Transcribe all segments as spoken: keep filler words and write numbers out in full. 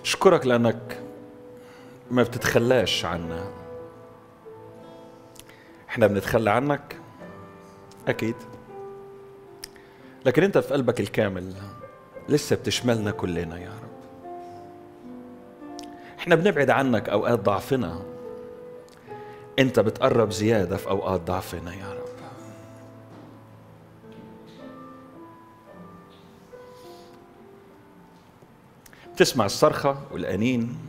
أشكرك لأنك ما بتتخلاش عنا. احنا بنتخلى عنك أكيد، لكن أنت في قلبك الكامل لسه بتشملنا كلنا يا رب. احنا بنبعد عنك أوقات ضعفنا، أنت بتقرب زيادة في أوقات ضعفنا يا رب. بتسمع الصرخة والأنين،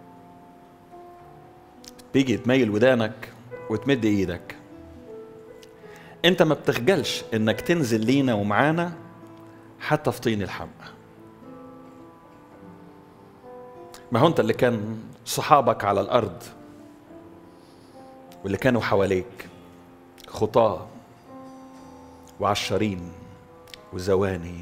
بيجي تميل ودانك وتمد ايدك. انت ما بتخجلش انك تنزل لينا ومعانا حتى في طين الحمى. ما هو انت اللي كان صحابك على الارض واللي كانوا حواليك خطاة وعشرين وزواني،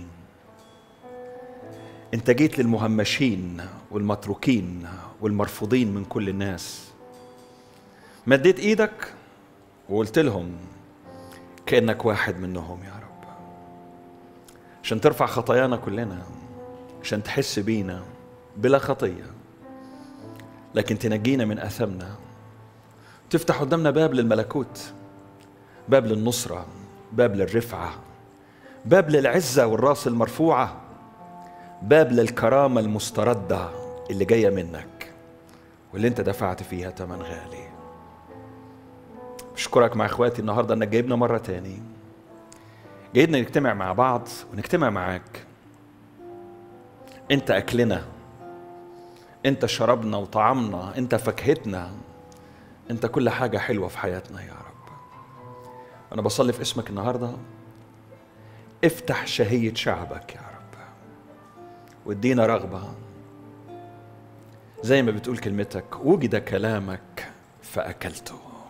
انت جيت للمهمشين والمتروكين والمرفوضين من كل الناس، مديت ايدك وقلت لهم كأنك واحد منهم يا رب، عشان ترفع خطايانا كلنا، عشان تحس بينا بلا خطية، لكن تنجينا من أثمنا، تفتح قدامنا باب للملكوت، باب للنصرة، باب للرفعة، باب للعزة والراس المرفوعة، باب للكرامة المستردة اللي جاية منك واللي انت دفعت فيها ثمن غالي. أشكرك مع إخواتي النهاردة أنك جايبنا مرة تاني، جايبنا نجتمع مع بعض ونجتمع معاك. أنت أكلنا، أنت شربنا وطعمنا، أنت فاكهتنا، أنت كل حاجة حلوة في حياتنا يا رب. أنا بصلي في اسمك النهاردة، افتح شهية شعبك يا رب وادينا رغبة زي ما بتقول كلمتك، وجد كلامك فأكلته.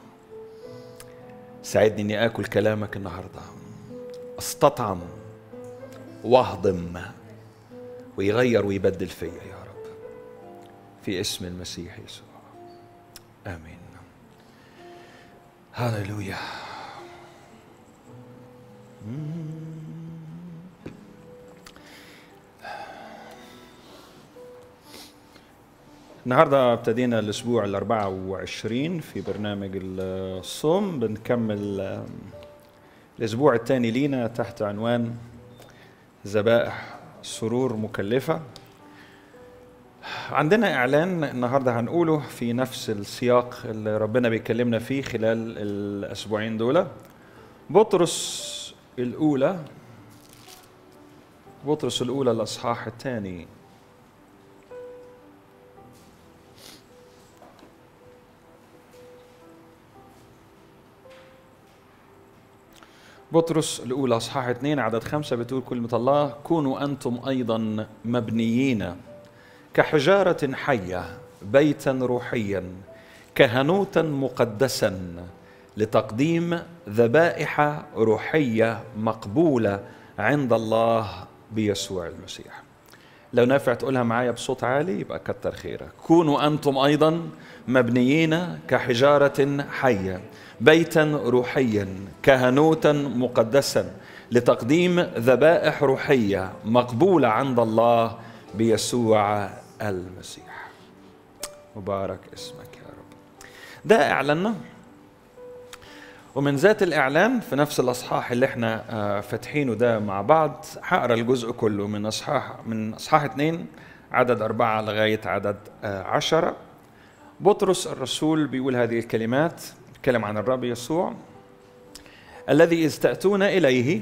ساعدني اني اكل كلامك النهارده، استطعم واهضم ويغير ويبدل فيا يا رب، في اسم المسيح يسوع، امين. هاليلويا. النهاردة ابتدينا الأسبوع الأربعة وعشرين في برنامج الصوم، بنكمل الأسبوع الثاني لينا تحت عنوان ذبائح سرور مكلفة. عندنا إعلان النهاردة هنقوله في نفس السياق اللي ربنا بيكلمنا فيه خلال الأسبوعين دول. بطرس الأولى، بطرس الأولى الأصحاح الثاني. بطرس الأولى أصحاح اثنين عدد خمسة بتقول كلمة الله: كونوا أنتم أيضا مبنيين كحجارة حية بيتا روحيا كهنوتا مقدسا لتقديم ذبائح روحية مقبولة عند الله بيسوع المسيح. لو نافع تقولها معايا بصوت عالي يبقى كتر خيرك. كونوا أنتم أيضا مبنيين كحجارة حية بيتا روحيا كهنوتا مقدسا لتقديم ذبائح روحية مقبولة عند الله بيسوع المسيح. مبارك اسمك يا رب. ده إعلاننا، ومن ذات الإعلان في نفس الأصحاح اللي احنا فاتحينه ده مع بعض هقرا الجزء كله من أصحاح من أصحاح اثنين عدد أربعة لغاية عدد عشرة. بطرس الرسول بيقول هذه الكلمات، يتكلم عن الرب يسوع: الذي إذ تأتون إليه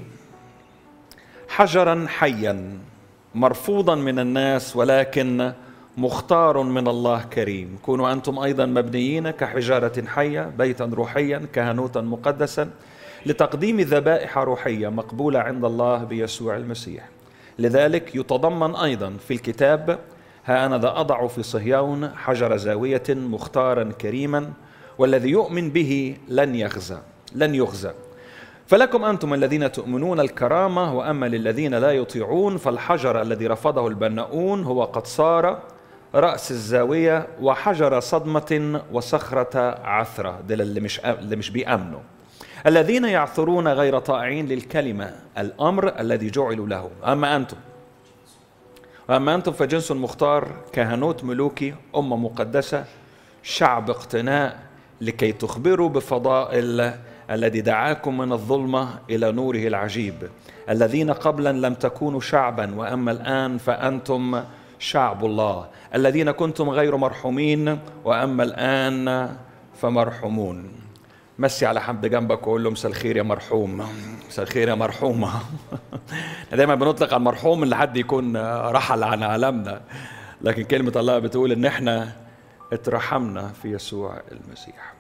حجرا حيا مرفوضا من الناس ولكن مختار من الله كريم، كونوا أنتم أيضا مبنيين كحجارة حية بيتا روحيا كهنوتا مقدسا لتقديم ذبائح روحية مقبولة عند الله بيسوع المسيح. لذلك يتضمن أيضا في الكتاب: ها أنا ذا أضع في صهيون حجر زاوية مختارا كريما والذي يؤمن به لن يخزى لن يخزى. فلكم أنتم الذين تؤمنون الكرامة، وأما للذين لا يطيعون فالحجر الذي رفضه البناؤون هو قد صار رأس الزاوية وحجر صدمة وصخرة عثرة. ده اللي مش اللي مش بيأمنوا، الذين يعثرون غير طائعين للكلمة الأمر الذي جعلوا له. أما أنتم وأما أنتم فجنس مختار، كهنوت ملوكي، أمة مقدسة، شعب اقتناء، لكي تخبروا بفضائل الذي دعاكم من الظلمة إلى نوره العجيب، الذين قبلا لم تكونوا شعبا وأما الآن فأنتم شعب الله، الذين كنتم غير مرحومين وأما الآن فمرحومون. مسي على حد جنبك وقول له مساء الخير يا مرحوم، مساء الخير يا مرحومة. دايما بنطلق على المرحوم اللي حد يكون رحل عن عالمنا، لكن كلمة الله بتقول إن احنا اترحمنا في يسوع المسيح.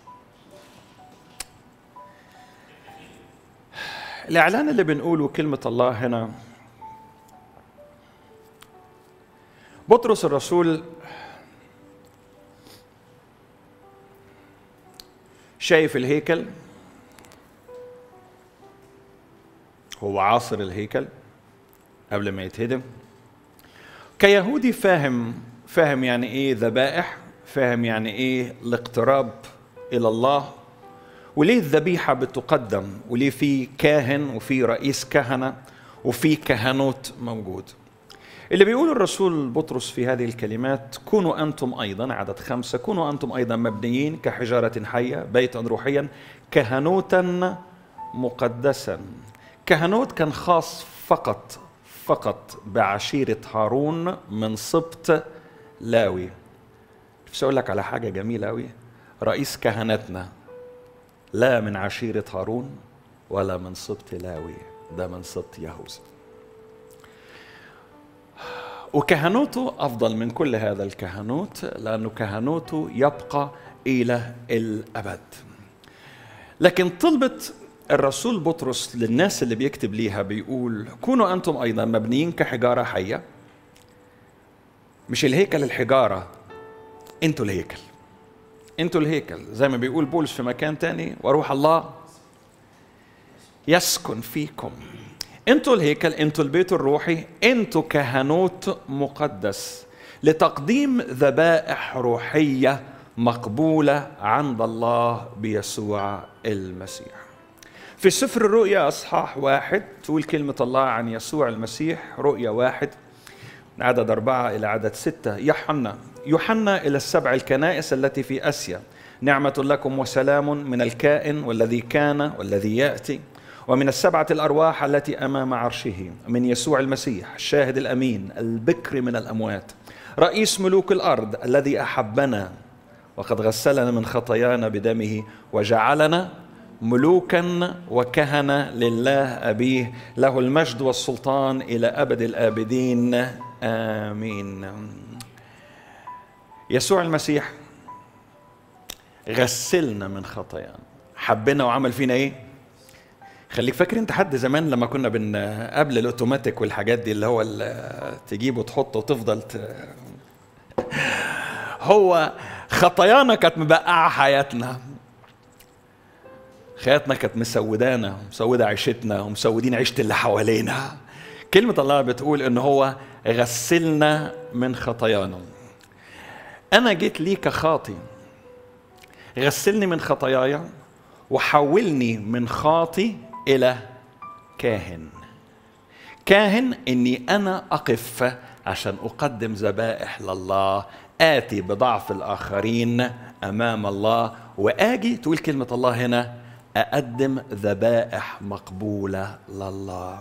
الإعلان اللي بنقوله كلمة الله هنا، بطرس الرسول شايف الهيكل، هو عاصر الهيكل قبل ما يتهدم، كيهودي فاهم فاهم يعني ايه ذبائح، فاهم يعني ايه الاقتراب الى الله، وليه الذبيحة بتقدم، وليه في كاهن وفي رئيس كهنة وفي كهنوت موجود. اللي بيقول الرسول بطرس في هذه الكلمات: كونوا أنتم أيضا، عدد خمسة، كونوا أنتم أيضا مبنيين كحجارة حية بيتا روحيا كهنوتا مقدسا. كهنوت كان خاص فقط فقط بعشيرة هارون من سبط لاوي. بس أقول لك على حاجة جميلة أوي، رئيس كهنتنا لا من عشيرة هارون ولا من سبط لاوي، ده من سبط يهوذا. وكهنوته أفضل من كل هذا الكهنوت، لأنه كهنوته يبقى إلى الأبد. لكن طلبت الرسول بطرس للناس اللي بيكتب ليها، بيقول: كونوا أنتم أيضا مبنيين كحجارة حية. مش الهيكل الحجارة، أنتوا الهيكل، أنتوا الهيكل، زي ما بيقول بولس في مكان تاني: وروح الله يسكن فيكم. أنتوا الهيكل، أنتوا البيت الروحي، أنتوا كهنوت مقدس لتقديم ذبائح روحية مقبولة عند الله بيسوع المسيح. في سفر الرؤيا أصحاح واحد تقول كلمة الله عن يسوع المسيح، رؤيا واحد من عدد أربعة إلى عدد ستة: يوحنا يوحنا إلى السبع الكنائس التي في آسيا، نعمة لكم وسلام من الكائن والذي كان والذي يأتي ومن السبعة الأرواح التي أمام عرشه، من يسوع المسيح الشاهد الأمين البكر من الأموات، رئيس ملوك الأرض، الذي أحبنا وقد غسلنا من خطايانا بدمه وجعلنا ملوكا وكهنة لله أبيه، له المجد والسلطان إلى أبد الآبدين آمين. يسوع المسيح غسلنا من خطايانا، حبنا وعمل فينا إيه؟ خليك فاكر انت حد زمان لما كنا بن قبل الاوتوماتيك والحاجات دي اللي هو اللي تجيبه وتحطه وتفضل ت... هو خطايانا كانت مبقعة حياتنا، حياتنا كانت مسودانا، مسودة عيشتنا ومسودين عيشة اللي حوالينا. كلمة الله بتقول ان هو غسلنا من خطايانا. انا جيت لي كخاطي، غسلني من خطاياي وحولني من خاطي إلى كاهن. كاهن إني أنا أقف عشان أقدم ذبائح لله، آتي بضعف الآخرين أمام الله، وآجي تقول كلمة الله هنا: أقدم ذبائح مقبولة لله.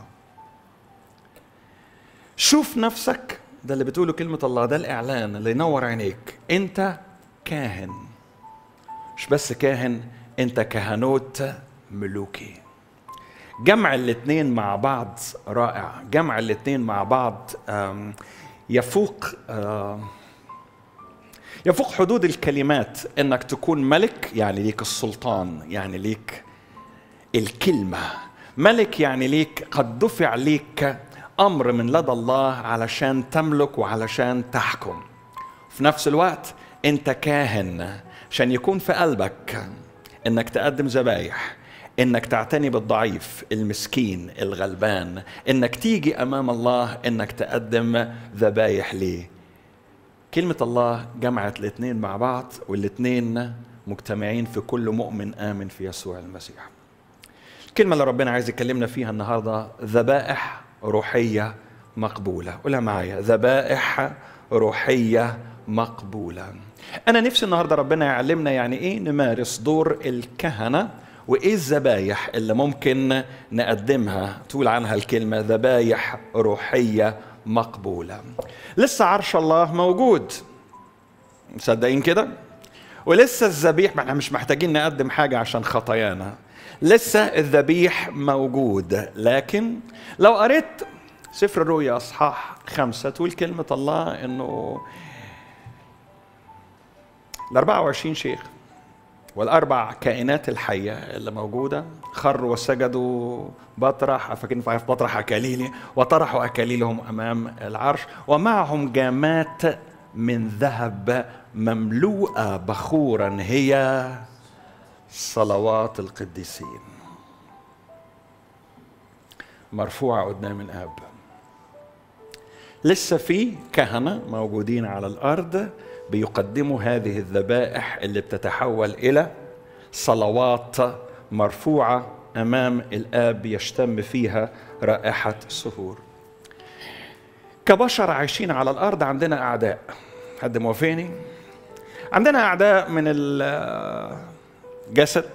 شوف نفسك، ده اللي بتقوله كلمة الله، ده الإعلان اللي ينور عينيك. أنت كاهن، مش بس كاهن، أنت كهنوت ملوكي. جمع الاثنين مع بعض رائع، جمع الاثنين مع بعض يفوق يفوق حدود الكلمات. انك تكون ملك يعني ليك السلطان، يعني ليك الكلمة. ملك يعني ليك قد دفع ليك امر من لدى الله علشان تملك وعلشان تحكم. في نفس الوقت انت كاهن عشان يكون في قلبك انك تقدم ذبايح، انك تعتني بالضعيف المسكين الغلبان، انك تيجي امام الله انك تقدم ذبايح ليه. كلمة الله جمعت الاثنين مع بعض، والاثنين مجتمعين في كل مؤمن آمن في يسوع المسيح. الكلمة اللي ربنا عايز يكلمنا فيها النهاردة ذبائح روحية مقبولة. قولها معايا، ذبائح روحية مقبولة. أنا نفسي النهاردة ربنا يعلمنا يعني إيه نمارس دور الكهنة، وإيه الذبايح اللي ممكن نقدمها تقول عنها الكلمة ذبايح روحية مقبولة. لسه عرش الله موجود، مصدقين كده؟ ولسه الذبيح، ما احنا مش محتاجين نقدم حاجة عشان خطايانا، لسه الذبيح موجود. لكن لو قريت سفر الرؤيا أصحاح خمسة تقول كلمة الله إنه الأربعة وعشرين شيخ والأربع كائنات الحية اللي موجودة خروا وسجدوا بطرح، فاكرين في بطرح أكاليلي، وطرحوا أكاليلهم أمام العرش، ومعهم جامات من ذهب مملوءة بخورا هي صلوات القديسين، مرفوعة قدام الآب. لسه في كهنة موجودين على الأرض بيقدموا هذه الذبائح اللي بتتحول إلى صلوات مرفوعة أمام الآب يشتم فيها رائحة سرور. كبشر عايشين على الأرض عندنا أعداء، حد موافقني؟ عندنا أعداء من الجسد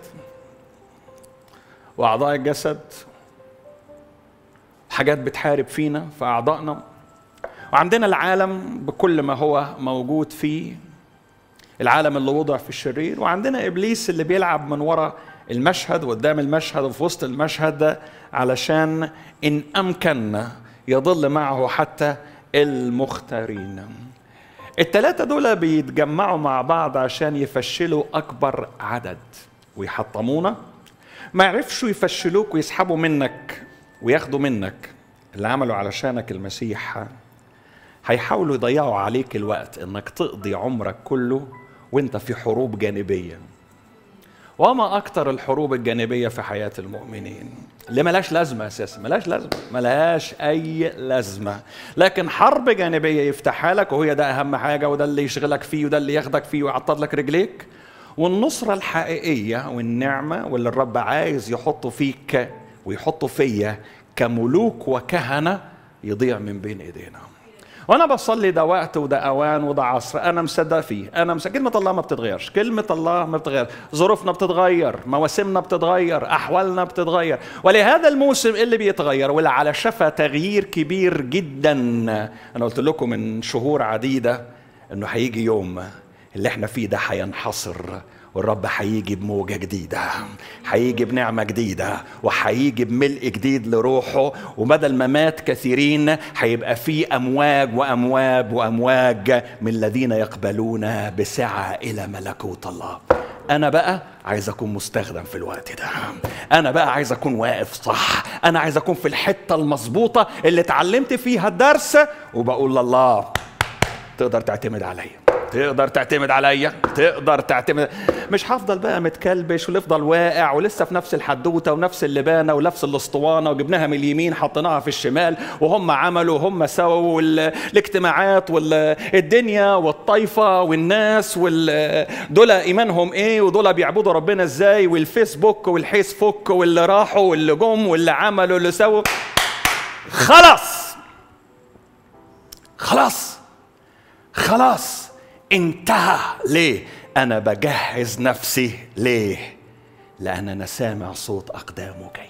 وأعضاء الجسد، حاجات بتحارب فينا في أعضائنا، وعندنا العالم بكل ما هو موجود فيه، العالم اللي وضع في الشرير، وعندنا إبليس اللي بيلعب من وراء المشهد وقدام المشهد وفي وسط المشهد ده علشان إن أمكن يضل معه حتى المختارين. الثلاثة دول بيتجمعوا مع بعض عشان يفشلوا أكبر عدد ويحطمونا. ما يعرفشوا يفشلوك ويسحبوا منك وياخدوا منك اللي عملوا علشانك المسيح، هيحاولوا يضيعوا عليك الوقت انك تقضي عمرك كله وانت في حروب جانبية. وما اكتر الحروب الجانبية في حياة المؤمنين اللي ملاش لازمة اساسا، ملاش لازمة، ملاش اي لازمة، لكن حرب جانبية يفتحها لك وهي ده اهم حاجة، وده اللي يشغلك فيه، وده اللي ياخدك فيه ويعطل لك رجليك. والنصرة الحقيقية والنعمة واللي الرب عايز يحطه فيك ويحطه فيا كملوك وكهنة يضيع من بين ايدينا. وانا بصلي ده وقت وده اوان وده عصر انا مصدق فيه، انا مصدق كلمه الله ما بتتغيرش، كلمه الله ما بتتغير، ظروفنا بتتغير، مواسمنا بتتغير، احوالنا بتتغير، ولهذا الموسم اللي بيتغير واللي على شفا تغيير كبير جدا. انا قلت لكم من شهور عديده انه هيجي يوم اللي احنا فيه ده هينحصر، والرب هيجي بموجة جديدة، هيجي بنعمة جديدة، وهيجي بملء جديد لروحه، وبدل ما مات كثيرين هيبقى فيه أمواج وأمواج وأمواج من الذين يقبلون بسعة إلى ملكوت الله. أنا بقى عايز أكون مستخدم في الوقت ده، أنا بقى عايز أكون واقف صح، أنا عايز أكون في الحتة المظبوطة اللي اتعلمت فيها الدرس، وبقول لله تقدر تعتمد عليا، تقدر تعتمد عليا، تقدر تعتمد. مش هفضل بقى متكلبش ولفضل واقع ولسه في نفس الحدوته ونفس اللبانه ونفس الاسطوانه، وجبناها من اليمين حطيناها في الشمال، وهم عملوا وهم سووا الاجتماعات والدنيا والطائفه والناس دول ايمانهم ايه ودول بيعبدوا ربنا ازاي، والفيسبوك والحيسبوك واللي راحوا واللي جم واللي عملوا واللي سووا. خلاص خلاص خلاص انتهى. ليه؟ أنا بجهز نفسي. ليه؟ لأن أنا سامع صوت أقدامه جاي،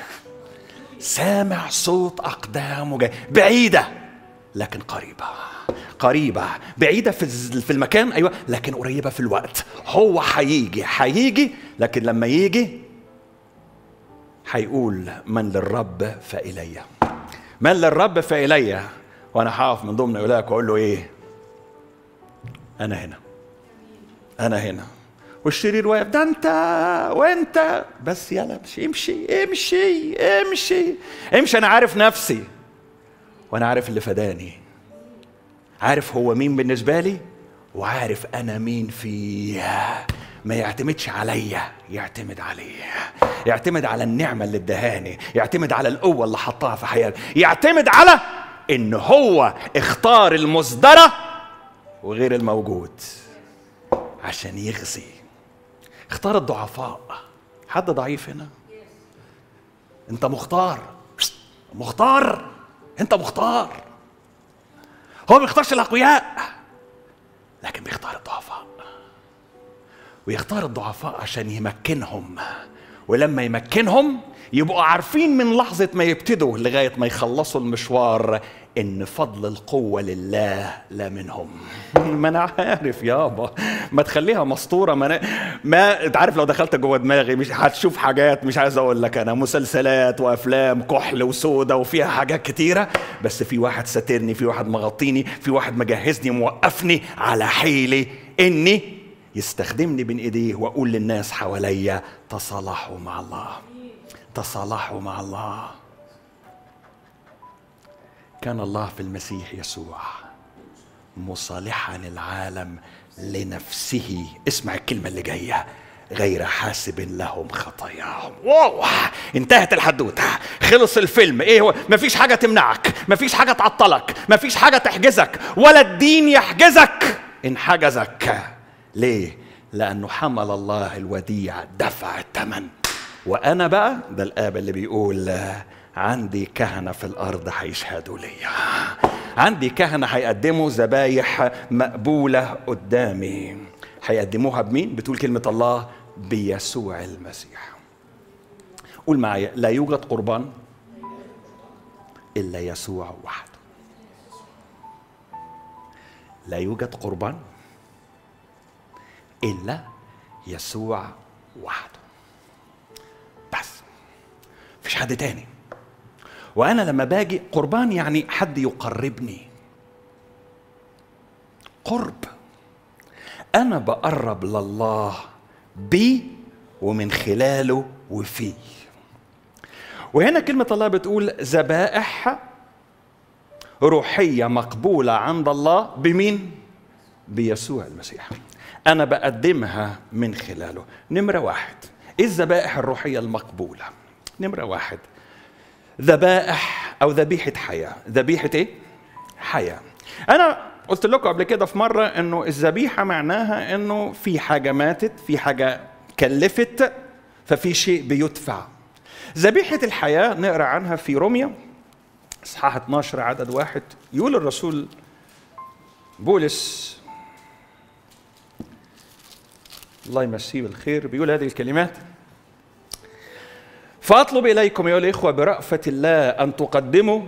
سامع صوت أقدامه جاي، بعيدة لكن قريبة، قريبة بعيدة في المكان أيوة، لكن قريبة في الوقت. هو هيجي هيجي لكن لما يجي هيقول من للرب فإلي، من للرب فإلي. وأنا هقف من ضمن أولئك وأقول له إيه؟ أنا هنا، أنا هنا. والشرير واقف، ده أنت وأنت بس، يلا امشي امشي امشي امشي امشي. أنا عارف نفسي وأنا عارف اللي فداني، عارف هو مين بالنسبة لي، وعارف أنا مين فيه. ما يعتمدش عليا، يعتمد عليه، يعتمد على النعمة اللي ادهاني، يعتمد على القوة اللي حطها في حياتي، يعتمد على إن هو اختار المصدرة وغير الموجود عشان يغزي. اختار الضعفاء. حد ضعيف هنا؟ انت مختار، مختار، انت مختار. هو بيختارش الأقوياء لكن بيختار الضعفاء، ويختار الضعفاء عشان يمكنهم، ولما يمكنهم يبقوا عارفين من لحظة ما يبتدوا لغاية ما يخلصوا المشوار إن فضل القوة لله لا منهم. ما أنا عارف يابا، ما تخليها مسطورة. ما أنا ما أنت عارف لو دخلت جوه دماغي مش هتشوف حاجات، مش عايز أقول لك أنا، مسلسلات وأفلام كحل وسودة وفيها حاجات كتيرة، بس في واحد ساترني، في واحد مغطيني، في واحد مجهزني موقفني على حيلي إني يستخدمني بين إيديه وأقول للناس حواليا تصالحوا مع الله، تصالحوا مع الله. كان الله في المسيح يسوع مصالحا العالم لنفسه، اسمع الكلمة اللي جاية، غير حاسب لهم خطاياهم. واو، انتهت الحدوتة، خلص الفيلم. ايه هو؟ مفيش حاجة تمنعك، مفيش حاجة تعطلك، مفيش حاجة تحجزك، ولا الدين يحجزك إن حجزك. ليه؟ لأنه حمل الله الوديع، دفع الثمن. وأنا بقى، ده الآب اللي بيقول عندي كهنة في الأرض هيشهدوا لي، عندي كهنة هيقدموا ذبايح مقبولة قدامي. هيقدموها بمين؟ بتقول كلمة الله بيسوع المسيح. قول معايا، لا يوجد قربان إلا يسوع وحده. لا يوجد قربان إلا يسوع وحده، بس مفيش حد تاني. وأنا لما باجي قربان يعني حد يقربني، قرب، أنا بقرب لله بي ومن خلاله وفيه. وهنا كلمة الله بتقول ذبائح روحية مقبولة عند الله بمين؟ بيسوع المسيح. أنا بقدمها من خلاله. نمرة واحد، إيه الذبائح الروحية المقبولة؟ نمرة واحد، ذبائح أو ذبيحة حياة. ذبيحة إيه؟ حياة. أنا قلت لكم قبل كده في مرة إنه الذبيحة معناها إنه في حاجة ماتت، في حاجة كلفت، ففي شيء بيدفع. ذبيحة الحياة نقرأ عنها في روميا إصحاح اثناشر عدد واحد. يقول الرسول بولس الله يمسيه بالخير، بيقول هذه الكلمات: فأطلب إليكم أيها الإخوة برأفة الله أن تقدموا،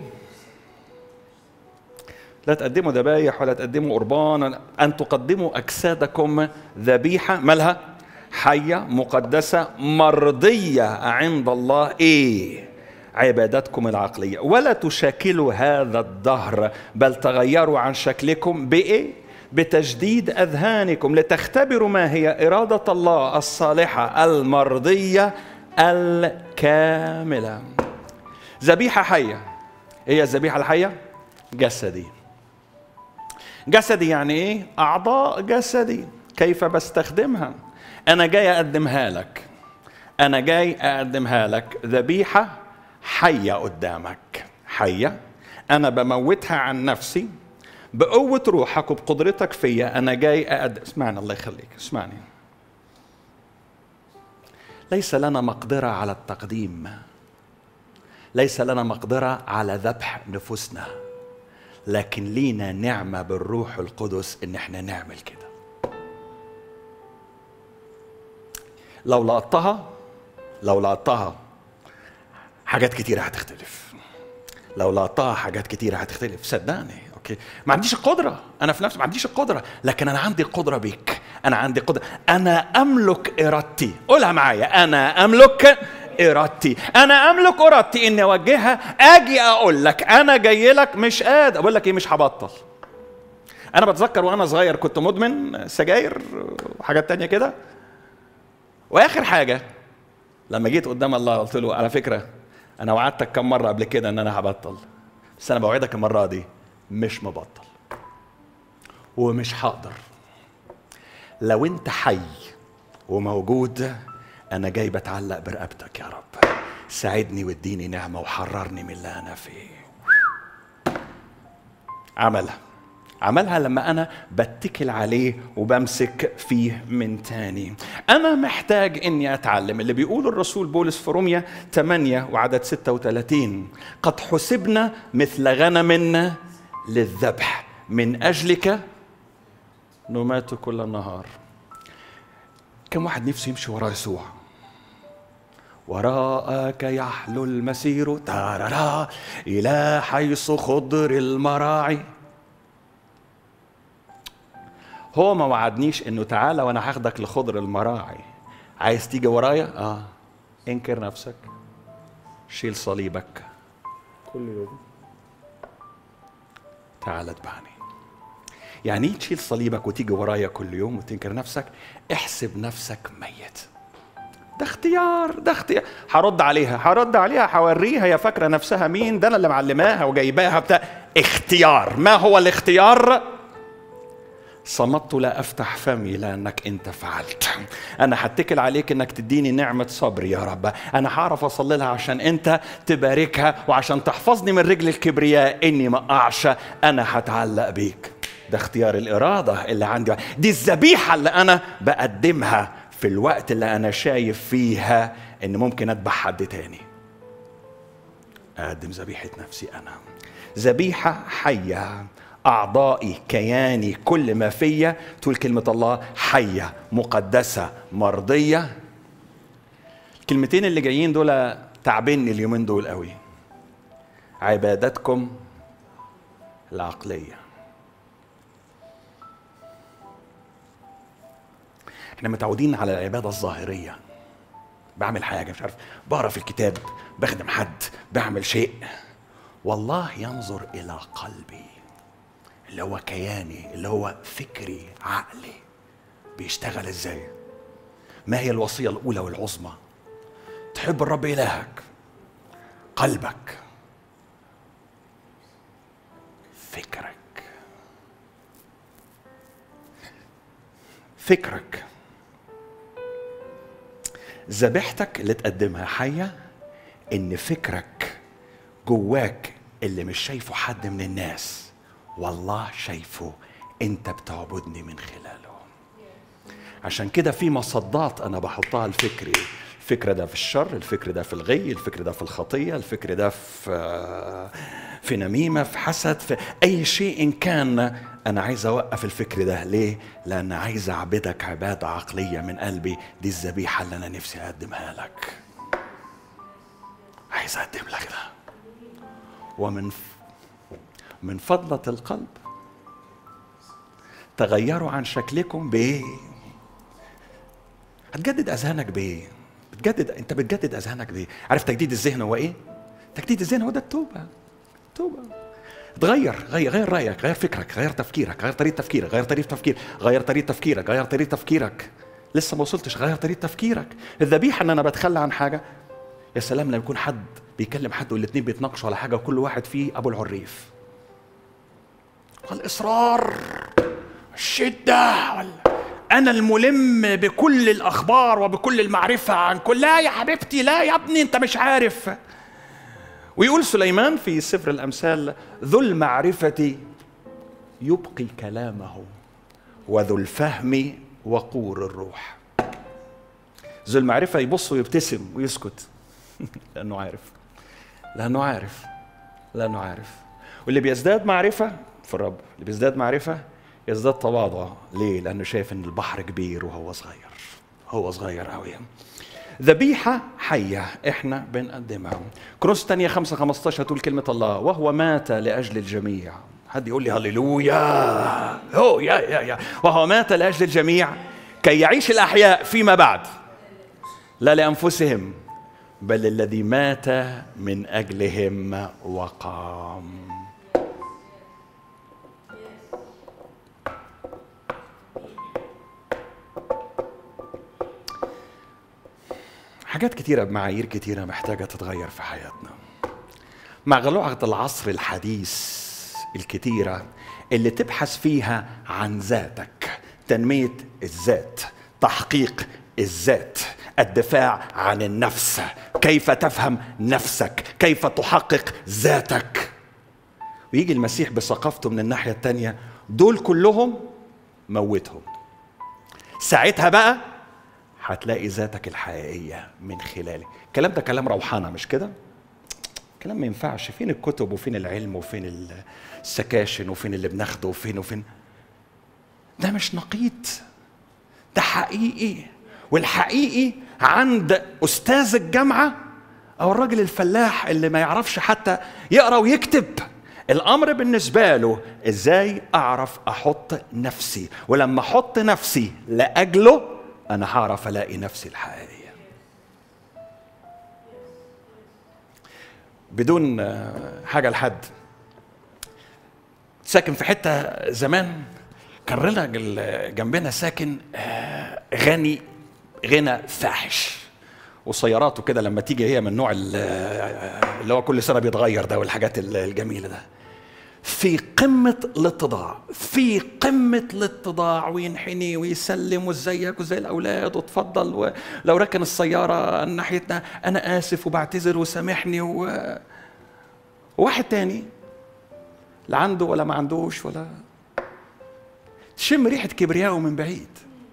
لا تقدموا ذبايح ولا تقدموا قربان، أن تقدموا أجسادكم ذبيحة مالها؟ حية مقدسة مرضية عند الله، إيه؟ عبادتكم العقلية. ولا تشاكلوا هذا الدهر بل تغيروا عن شكلكم بإيه؟ بتجديد أذهانكم لتختبروا ما هي إرادة الله الصالحة المرضية الكاملة. ذبيحة حية. هي الذبيحة الحية جسدي. جسدي يعني ايه؟ أعضاء جسدي. كيف بستخدمها؟ أنا جاي أقدمها لك، أنا جاي أقدمها لك ذبيحة حية قدامك، حية أنا بموتها عن نفسي بقوة روحك وبقدرتك فيا. أنا جاي أقدم، اسمعني الله يخليك، اسمعني. ليس لنا مقدرة على التقديم، ليس لنا مقدرة على ذبح نفوسنا، لكن لينا نعمة بالروح القدس إن احنا نعمل كده. لو لقطتها لو لقطتها حاجات كتيرة هتختلف. لو لقطتها حاجات كتيرة هتختلف، صدقني. اوكي، ما عنديش القدرة، أنا في نفسي ما عنديش القدرة، لكن أنا عندي القدرة بيك. أنا عندي قدرة، أنا أملك إرادتي. قولها معايا، أنا أملك إرادتي. أنا أملك إرادتي إني أوجهها. أجي أقول لك أنا جاي لك مش قادر، أقول لك إيه؟ مش هبطل. أنا بتذكر وأنا صغير كنت مدمن سجاير وحاجات تانية كده، وآخر حاجة لما جيت قدام الله قلت له على فكرة أنا وعدتك كم مرة قبل كده إن أنا هبطل، بس أنا بوعدك المرة دي مش مبطل ومش هقدر. لو أنت حي وموجود أنا جاي بتعلق برقبتك يا رب، ساعدني واديني نعمة وحررني من اللي أنا فيه. عملها عملها لما أنا بتكل عليه وبمسك فيه من تاني. أنا محتاج إني أتعلم اللي بيقول الرسول بولس في روميا ثمانية وعدد ستة وثلاثين: قد حسبنا مثل غنم للذبح من أجلك نمات كل النهار. كم واحد نفسه يمشي ورا يسوع؟ وراءك يحلو المسير تارارا إلى حيث خضر المراعي. هو ما وعدنيش انه تعالى وانا هاخدك لخضر المراعي. عايز تيجي ورايا؟ اه انكر نفسك، شيل صليبك كل يوم، تعال اتبعني. يعني ايه تشيل صليبك وتيجي ورايا كل يوم وتنكر نفسك؟ احسب نفسك ميت. ده اختيار، ده اختيار. هرد عليها هرد عليها هوريها يا فاكره نفسها مين، ده انا اللي معلماها وجايباها بتاع. اختيار. ما هو الاختيار؟ صمت لا افتح فمي لانك انت فعلت. انا هتكل عليك انك تديني نعمه صبر يا رب. انا هعرف اصلي لها عشان انت تباركها وعشان تحفظني من رجل الكبرياء اني ما اقعش. انا هتعلق بيك. ده اختيار الاراده اللي عندي. دي الذبيحه اللي انا بقدمها في الوقت اللي انا شايف فيها ان ممكن اذبح حد تاني. اقدم ذبيحه نفسي انا، ذبيحه حيه. أعضائي، كياني، كل ما فيا، تقول كلمة الله حية مقدسة مرضية. الكلمتين اللي جايين دول تعبني اليومين دول قوي. عبادتكم العقلية. احنا متعودين على العبادة الظاهرية. بعمل حاجة مش عارف، بقرا في الكتاب، بخدم حد، بعمل شيء. والله ينظر إلى قلبي اللي هو كياني، اللي هو فكري، عقلي، بيشتغل ازاي. ما هي الوصية الأولى والعظمى؟ تحب الرب إلهك، قلبك، فكرك. فكرك ذبيحتك اللي تقدمها حية، إن فكرك جواك اللي مش شايفه حد من الناس والله شايفه انت بتعبدني من خلاله. عشان كده في مصدات انا بحطها لفكري. الفكر ده في الشر، الفكر ده في الغي، الفكر ده في الخطيه، الفكر ده في في نميمه، في حسد، في اي شيء إن كان. انا عايز اوقف الفكر ده. ليه؟ لان عايز اعبدك عباده عقليه من قلبي. دي الذبيحه اللي انا نفسي اقدمها لك. عايز اقدم لك ده. ومن من فضلة القلب تغيروا عن شكلكم بايه؟ هتجدد اذهانك بايه؟ بتجدد، انت بتجدد اذهانك بايه؟ عارف تجديد الذهن هو ايه؟ تجديد الذهن هو ده التوبه. توبه. تغير، غير غير رايك، غير فكرك، غير تفكيرك، غير طريقه تفكيرك، غير طريقه تفكير، غير طريقه تفكيرك، غير طريقه تفكيرك. لسه ما وصلتش، غير طريقه تفكيرك. الذبيحه ان انا بتخلى عن حاجه. يا سلام لما يكون حد بيكلم حد والاثنين بيتناقشوا على حاجه وكل واحد فيه ابو العريف. الإصرار، الشدة، أنا الملم بكل الأخبار وبكل المعرفة عن كل. لا يا حبيبتي، لا يا ابني، أنت مش عارف. ويقول سليمان في سفر الأمثال: ذو المعرفة يبقي كلامه وذو الفهم وقور الروح. ذو المعرفة يبص ويبتسم ويسكت لأنه عارف، لأنه عارف، لأنه عارف. واللي بيزداد معرفة في الرب، اللي بيزداد معرفة يزداد تواضع. ليه؟ لأنه شايف إن البحر كبير وهو صغير، هو صغير قوي. ذبيحة حية احنا بنقدمها. كروس تانية خمسة خمستاشر تقول كلمة الله: وهو مات لأجل الجميع. حد يقول لي هللويا. هو يا يا يا وهو مات لأجل الجميع كي يعيش الأحياء فيما بعد، لا لأنفسهم بل الذي مات من أجلهم وقام. حاجات كتيرة بمعايير كتيرة محتاجة تتغير في حياتنا. مع غلوعة العصر الحديث الكتيرة اللي تبحث فيها عن ذاتك، تنمية الذات، تحقيق الذات، الدفاع عن النفس، كيف تفهم نفسك، كيف تحقق ذاتك. ويجي المسيح بثقافته من الناحية التانية، دول كلهم موتهم. ساعتها بقى هتلاقي ذاتك الحقيقية من خلالي. الكلام ده كلام روحانة مش كده؟ كلام ما ينفعش. فين الكتب وفين العلم وفين السكاشن وفين اللي بناخده وفين وفين؟ ده مش نقيض، ده حقيقي. والحقيقي عند أستاذ الجامعة أو الراجل الفلاح اللي ما يعرفش حتى يقرأ ويكتب، الأمر بالنسبة له إزاي أعرف أحط نفسي، ولما أحط نفسي لأجله أنا هعرف ألاقي نفسي الحقيقية. بدون حاجة لحد، ساكن في حتة زمان كان راجل جنبنا ساكن غني غنى فاحش، وسياراته كده لما تيجي هي من نوع اللي هو كل سنة بيتغير ده والحاجات الجميلة ده، في قمة الاتضاع، في قمة الاتضاع، وينحني ويسلم وازيك وزي الأولاد وتفضل، ولو ركن السيارة ناحيتنا أنا آسف وبعتذر وسامحني. و... وواحد تاني لا عنده ولا ما عندوش ولا تشم ريحة كبرياءه من بعيد.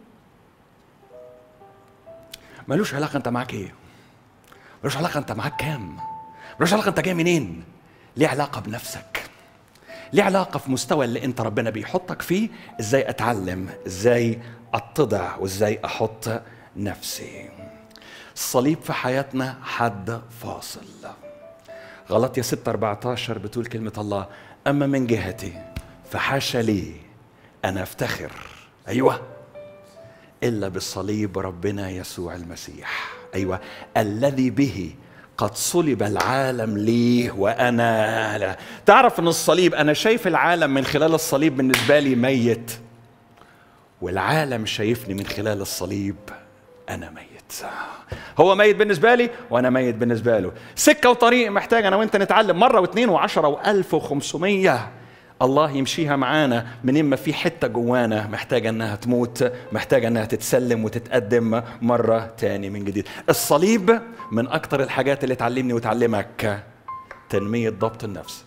ملوش علاقة أنت معاك إيه، ملوش علاقة أنت معاك كام، ملوش علاقة أنت جاي منين، ليه علاقة بنفسك، ليه علاقة في مستوى اللي أنت ربنا بيحطك فيه. إزاي أتعلم، إزاي أتضع، وإزاي أحط نفسي. الصليب في حياتنا حد فاصل. غلطية ستة أربعة عشر بتقول كلمة الله: أما من جهتي فحاشا لي أنا أفتخر، أيوة، إلا بالصليب ربنا يسوع المسيح، أيوة، الذي به قد صلب العالم لي وأنا لا. تعرف أن الصليب، أنا شايف العالم من خلال الصليب بالنسبة لي ميت، والعالم شايفني من خلال الصليب أنا ميت. هو ميت بالنسبة لي وأنا ميت بالنسبة له. سكة وطريق محتاج أنا وأنت نتعلم مرة واثنين وعشرة وألف وخمسمية، الله يمشيها معانا من إما في حتة جوانا محتاجة أنها تموت، محتاجة أنها تتسلم وتتقدم مرة تاني من جديد. الصليب من أكتر الحاجات اللي تعلمني وتعلمك تنمية ضبط النفس.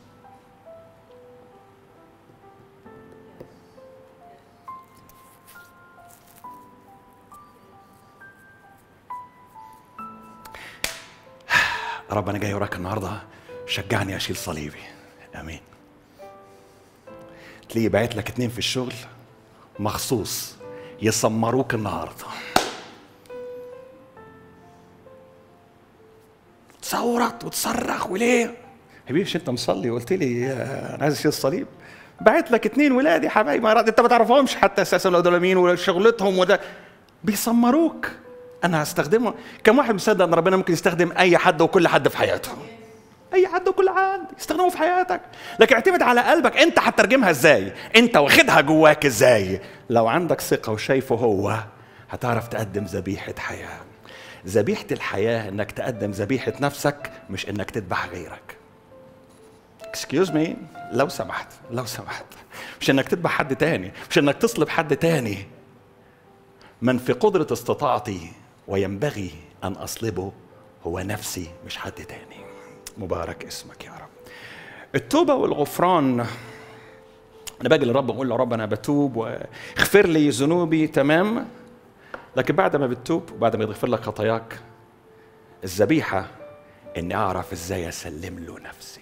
رب أنا جاي وراك النهاردة، شجعني أشيل صليبي. آمين. تلاقيه باعت لك اتنين في الشغل مخصوص يسمروك النهارده، تصورت وتصرخ وليه؟ حبيبي مش انت مصلي وقلت لي انا عايز اشيل الصليب؟ باعت لك اتنين ولادي حبايبي انت ما تعرفهمش حتى اساسا لو دول مين وشغلتهم، وده بيسمروك. انا هستخدمه. كم واحد مصدق ان ربنا ممكن يستخدم اي حد وكل حد في حياته؟ اي حد وكل حد يستخدمه في حياتك، لكن اعتمد على قلبك. انت هتترجمها ازاي؟ انت واخدها جواك ازاي؟ لو عندك ثقه وشايفه هو، هتعرف تقدم ذبيحه حياه. ذبيحه الحياه انك تقدم ذبيحه نفسك، مش انك تذبح غيرك. اكسكيوز مي، لو سمحت لو سمحت مش انك تذبح حد تاني، مش انك تصلب حد تاني. من في قدره استطاعتي وينبغي ان اصلبه هو نفسي، مش حد تاني. مبارك اسمك يا رب. التوبة والغفران، أنا باجي للرب وأقول له رب أنا بتوب واغفر لي ذنوبي، تمام، لكن بعد ما بتتوب وبعد ما يغفر لك خطاياك، الذبيحة إني أعرف إزاي أسلم له نفسي،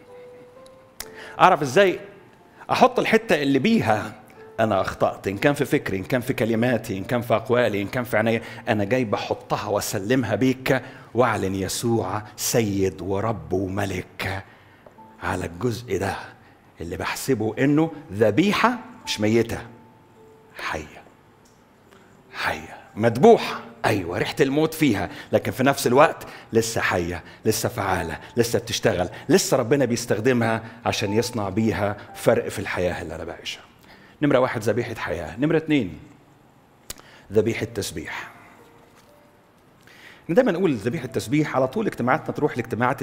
أعرف إزاي أحط الحتة اللي بيها أنا أخطأت، إن كان في فكري، إن كان في كلماتي، إن كان في أقوالي، إن كان في عناية، أنا جاي بحطها وأسلمها بيك، وأعلن يسوع سيد ورب وملك على الجزء ده اللي بحسبه إنه ذبيحة مش ميتة، حية حية مذبوحة، أيوة ريحة الموت فيها، لكن في نفس الوقت لسه حية، لسه فعالة، لسه بتشتغل، لسه ربنا بيستخدمها عشان يصنع بيها فرق في الحياة اللي أنا بعيشها. نمرة واحد ذبيحة حياة. نمرة اتنين ذبيحة تسبيح. دايما نقول ذبيحة تسبيح، على طول اجتماعاتنا تروح لاجتماعات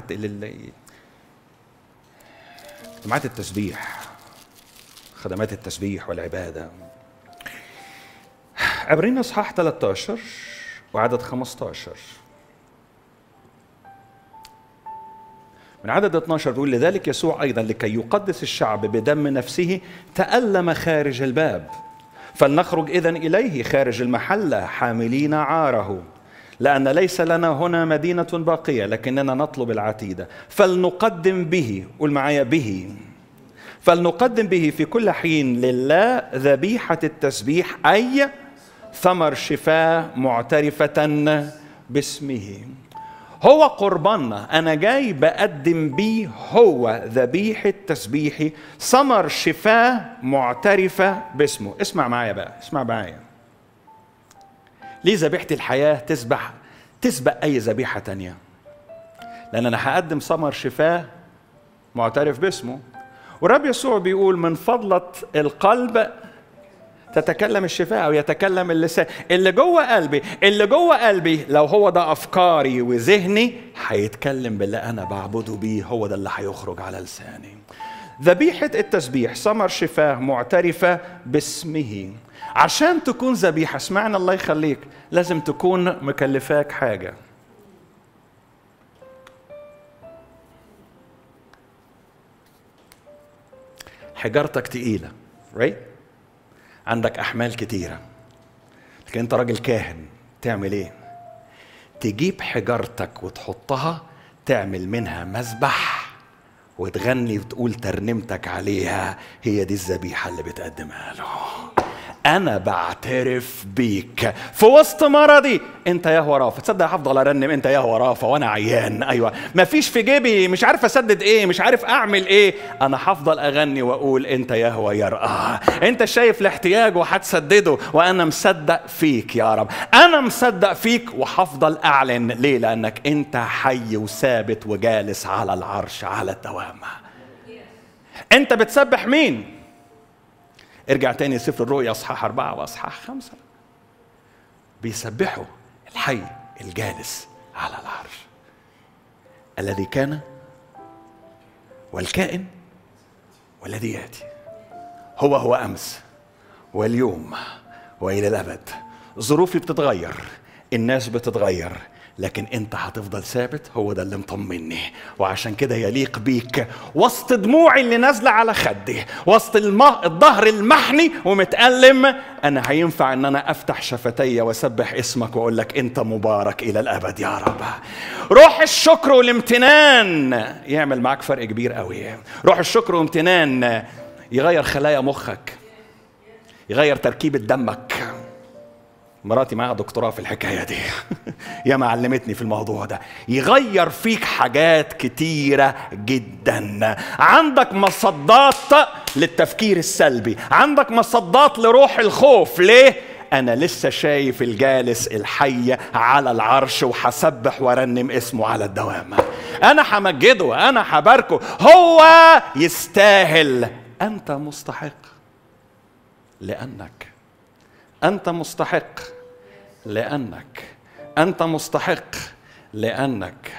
اجتماعات التسبيح، خدمات التسبيح والعبادة. عبرين اصحاح ثلاثة عشر وعدد خمسة عشر، من عدد اثنا عشر بيقول: لذلك يسوع أيضا لكي يقدس الشعب بدم نفسه تألم خارج الباب، فلنخرج إذن إليه خارج المحلة حاملين عاره، لأن ليس لنا هنا مدينة باقية لكننا نطلب العتيدة، فلنقدم به، قول معايا به، فلنقدم به في كل حين لله ذبيحة التسبيح، أي ثمر شفاه معترفة باسمه. هو قرباننا، أنا جاي بقدم بيه، هو ذبيحة تسبيحي، ثمر شفاه معترفة باسمه. اسمع معايا بقى، اسمع معايا. ليه ذبيحة الحياة تسبح تسبق أي ذبيحة تانية؟ لأن أنا هقدم ثمر شفاه معترف باسمه. والرب يسوع بيقول من فضلة القلب تتكلم الشفاء أو يتكلم اللسان. اللي جوه قلبي، اللي جوه قلبي لو هو ده أفكاري وذهني، هيتكلم باللي أنا بعبده بيه، هو ده اللي هيخرج على لساني. ذبيحة التسبيح ثمر شفاه معترفة باسمه. عشان تكون ذبيحة، اسمعنا الله يخليك، لازم تكون مكلفاك حاجة. حجارتك تقيلة، right؟ عندك أحمال كتيرة، لكن أنت راجل كاهن، تعمل إيه؟ تجيب حجارتك وتحطها، تعمل منها مذبح وتغني وتقول ترنيمتك عليها، هي دي الذبيحة اللي بتقدمها له. أنا بعترف بيك في وسط مرضي، أنت يهوه رافع. تصدق هفضل أرنم أنت يهوه رافع وأنا عيان، أيوة، مفيش في جيبي، مش عارف أسدد إيه، مش عارف أعمل إيه، أنا هفضل أغني وأقول أنت يهوه يرقى. أنت شايف الاحتياج وهتسدده، وأنا مصدق فيك يا رب، أنا مصدق فيك وهفضل أعلن. ليه؟ لأنك أنت حي وثابت وجالس على العرش على الدوام. أنت بتسبح مين؟ ارجع تاني سفر الرؤيا اصحاح أربعة واصحاح خمسة، بيسبحوا الحي الجالس على العرش، الذي كان والكائن والذي ياتي، هو هو امس واليوم والى الابد. ظروفي بتتغير، الناس بتتغير، لكن انت هتفضل ثابت. هو ده اللي مطمني، وعشان كده يليق بيك وسط دموعي اللي نازله على خدي، وسط المه... الظهر المحني ومتألم، انا هينفع ان انا افتح شفتي واسبح اسمك واقول لك انت مبارك الى الابد يا رب. روح الشكر والامتنان يعمل معاك فرق كبير قوي. روح الشكر والامتنان يغير خلايا مخك، يغير تركيبة دمك. مراتي معاها دكتوراه في الحكاية دي يا ما علمتني في الموضوع ده. يغير فيك حاجات كتيرة جدا. عندك مصدات للتفكير السلبي، عندك مصدات لروح الخوف. ليه؟ أنا لسه شايف الجالس الحي على العرش، وحسبح ورنم اسمه على الدوام. أنا همجده، أنا هباركه، هو يستاهل. أنت مستحق، لأنك أنت مستحق، لأنك أنت مستحق، لأنك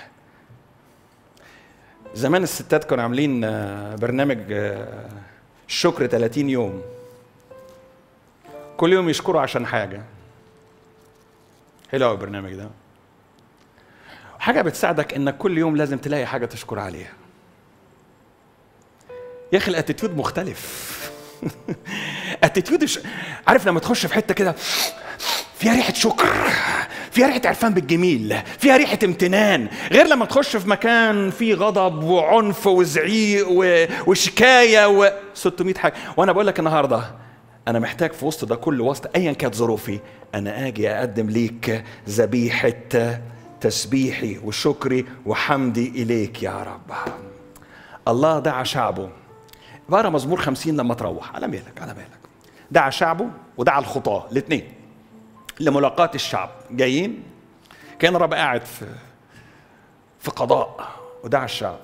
زمان الستات كانوا عاملين برنامج الشكر ثلاثين يوم، كل يوم يشكروا عشان حاجة. حلو قوي البرنامج ده، حاجة بتساعدك انك كل يوم لازم تلاقي حاجة تشكر عليها. يا اخي الاتيتيود مختلف. اتيتيود ش... عارف لما تخش في حتة كده فيها ريحة شكر، فيها ريحة عرفان بالجميل، فيها ريحة امتنان، غير لما تخش في مكان فيه غضب وعنف وزعيق و... وشكاية و ستمائة حاجة. وانا بقول لك النهارده أنا محتاج في وسط ده كله، وسط أيا كانت ظروفي، أنا آجي أقدم ليك ذبيحة تسبيحي وشكري وحمدي إليك يا رب. الله دعا شعبه. بقرا مزمور خمسين لما تروح، على مالك على مالك. دعا شعبه ودعا الخطاة الاثنين لملاقاة الشعب. جايين، كان الرب قاعد في في قضاء ودعا الشعب.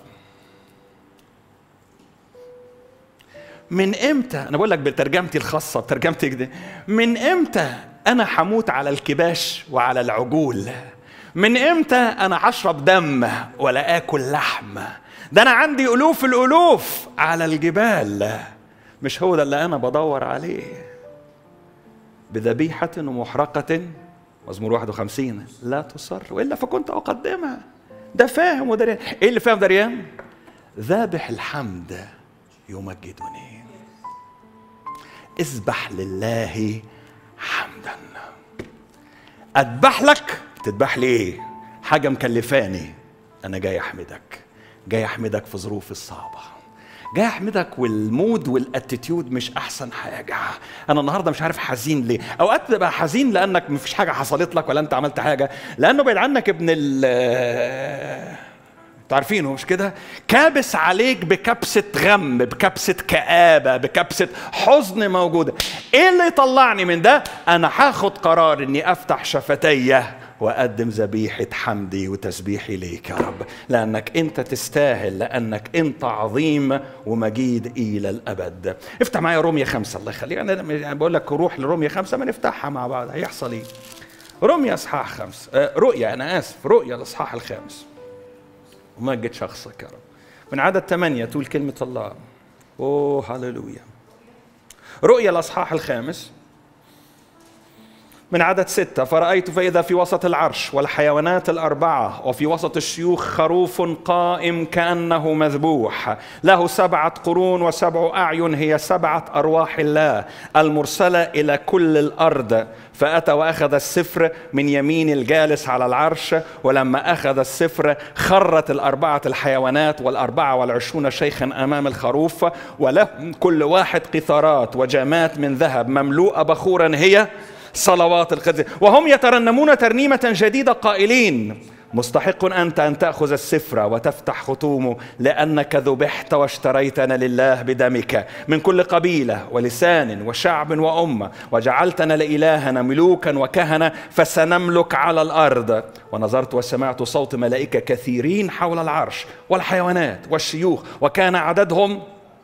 من امتى، انا بقول لك بترجمتي الخاصه بترجمتي كده، من امتى انا حموت على الكباش وعلى العجول؟ من امتى انا هشرب دم ولا اكل لحم؟ ده انا عندي الوف الالوف على الجبال. مش هو ده اللي انا بدور عليه؟ بذبيحه ومحرقه، مزمور واحد وخمسين، لا تصر والا فكنت اقدمها. ده فاهم ودريان. ايه اللي فاهم دريان؟ ذابح الحمد يمجدني. اذبح لله حمدا. اذبح لك تذبح لي ايه؟ حاجة مكلفاني. أنا جاي أحمدك، جاي أحمدك في ظروفي الصعبة، جاي أحمدك والمود والاتيتيود مش أحسن حاجة. أنا النهاردة مش عارف حزين ليه. أوقات تبقى حزين لأنك مفيش حاجة حصلت لك ولا أنت عملت حاجة، لأنه بعيد عنك ابن ال تعرفينه مش كده؟ كابس عليك بكبسة غم، بكبسة كآبة، بكبسة حزن موجودة. ايه اللي يطلعني من ده؟ انا هاخد قرار اني افتح شفتي واقدم ذبيحة حمدي وتسبيحي ليك يا رب، لانك انت تستاهل، لانك انت عظيم ومجيد الى الابد. افتح معايا رومية خمسة، الله يخليك. انا بقول لك روح لرومية خمسة، ما نفتحها مع بعض هيحصل ايه؟ رومية اصحاح خمسة، آه رؤيا، انا اسف، رؤيا الاصحاح الخامس. ومجد شخصك يا رب. من عدد ثمانية تقول كلمة الله. اوه هللويا. رؤيا الأصحاح الخامس من عدد ستة. فرأيت فإذا في وسط العرش والحيوانات الأربعة وفي وسط الشيوخ خروف قائم كأنه مذبوح، له سبعة قرون وسبع أعين، هي سبعة أرواح الله المرسلة إلى كل الأرض. فأتى وأخذ السفر من يمين الجالس على العرش، ولما أخذ السفر خرت الأربعة الحيوانات والأربعة والعشرون شيخا أمام الخروف، وله كل واحد قيثارات وجامات من ذهب مملوءة بخورا هي صلوات القدس، وهم يترنمون ترنيمة جديدة قائلين: مستحق أنت أن تأخذ السفر وتفتح ختومه، لأنك ذبحت واشتريتنا لله بدمك من كل قبيلة ولسان وشعب وأمة، وجعلتنا لإلهنا ملوكا وكهنة، فسنملك على الأرض. ونظرت وسمعت صوت ملائكة كثيرين حول العرش والحيوانات والشيوخ، وكان عددهم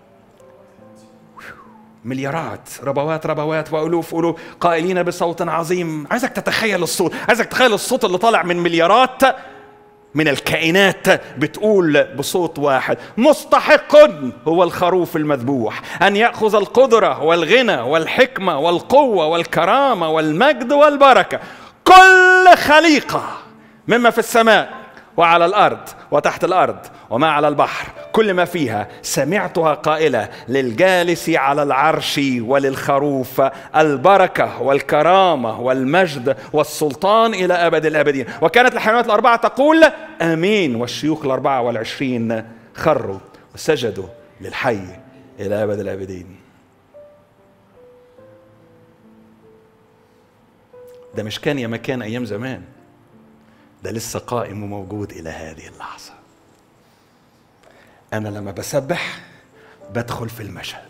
مليارات، ربوات ربوات وألوف ألوف، قائلين بصوت عظيم. عايزك تتخيل الصوت، عايزك تتخيل الصوت اللي طالع من مليارات من الكائنات بتقول بصوت واحد: مستحق هو الخروف المذبوح أن يأخذ القدرة والغنى والحكمة والقوة والكرامة والمجد والبركة. كل خليقة مما في السماء وعلى الأرض وتحت الأرض وما على البحر، كل ما فيها، سمعتها قائلة للجالس على العرش وللخروف البركة والكرامة والمجد والسلطان إلى أبد الآبدين. وكانت الحيوانات الأربعة تقول آمين، والشيوخ الأربعة والعشرين خروا وسجدوا للحي إلى أبد الآبدين. ده مش كان يا مكان أيام زمان، ده لسه قائم وموجود إلى هذه اللحظة. أنا لما بسبح بدخل في المشهد.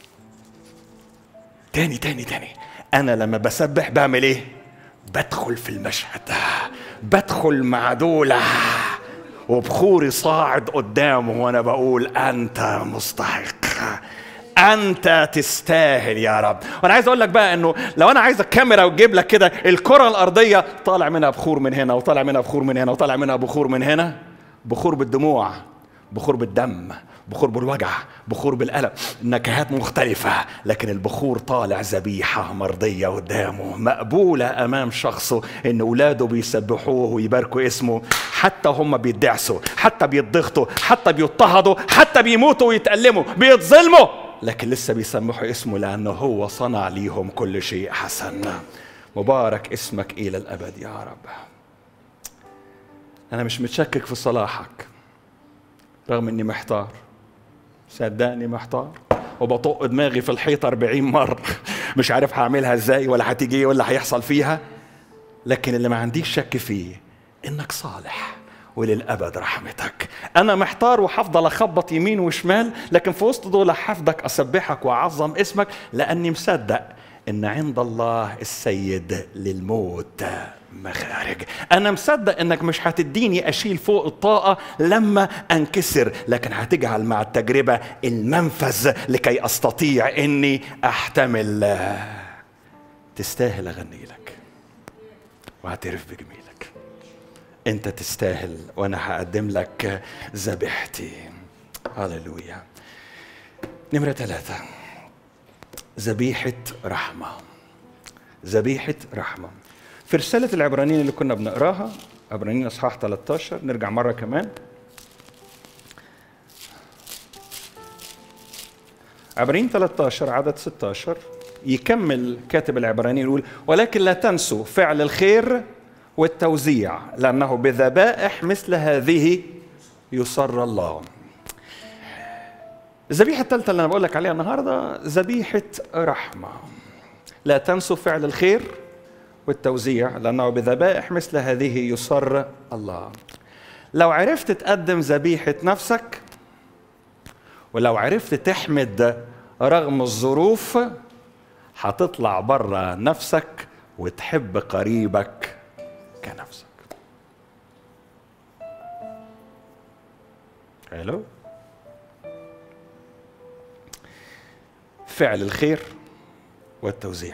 تاني تاني تاني أنا لما بسبح بعمل إيه؟ بدخل في المشهد، بدخل مع دولة وبخوري صاعد قدامه وأنا بقول أنت مستحق، أنت تستاهل يا رب. وأنا عايز أقول لك بقى إنه لو أنا عايز الكاميرا وتجيب لك كده الكرة الأرضية طالع منها بخور من هنا وطالع منها بخور من هنا وطالع منها بخور من هنا، بخور بالدموع، بخور بالدم، بخور بالوجع، بخور بالألم، نكهات مختلفة، لكن البخور طالع ذبيحة مرضية قدامه، مقبولة أمام شخصه، إن أولاده بيسبحوه ويباركوا اسمه، حتى هم بيدعسوا، حتى بيتضغطوا، حتى بيضطهدوا، حتى بيموتوا ويتألموا، بيتظلموا، لكن لسه بيسمحوا اسمه لأنه هو صنع ليهم كل شيء حسن. مبارك اسمك إلى الأبد يا رب. أنا مش متشكك في صلاحك رغم إني محتار، صدقني محتار، وبطق دماغي في الحيطة أربعين مرة مش عارف هعملها إزاي ولا هتيجي إيه ولا هيحصل فيها، لكن اللي ما عنديش شك فيه إنك صالح وللأبد رحمتك. أنا محتار وحفضل أخبط يمين وشمال، لكن في وسط دول حفظك أسبحك وأعظم اسمك، لأني مصدق إن عند الله السيد للموت مخارج. أنا مصدق إنك مش هتديني أشيل فوق الطاقة لما أنكسر، لكن هتجعل مع التجربة المنفذ لكي أستطيع إني أحتمل. تستاهل أغني لك وأعترف بجميلك. أنت تستاهل وأنا هقدم لك ذبيحتي. هللويا. نمرة ثلاثة، ذبيحة رحمة. ذبيحة رحمة في رسالة العبرانيين اللي كنا بنقراها، عبرانيين اصحاح ثلاثة عشر، نرجع مرة كمان. عبرانيين ثلاثة عشر عدد ستة عشر، يكمل كاتب العبرانيين يقول: ولكن لا تنسوا فعل الخير والتوزيع، لأنه بذبائح مثل هذه يسر الله. الذبيحة الثالثة اللي أنا بقول لك عليها النهاردة ذبيحة رحمة. لا تنسوا فعل الخير والتوزيع، لأنه بذبائح مثل هذه يسر الله. لو عرفت تقدم ذبيحة نفسك، ولو عرفت تحمد رغم الظروف، هتطلع بره نفسك وتحب قريبك كنفسك. حلو؟ فعل الخير والتوزيع.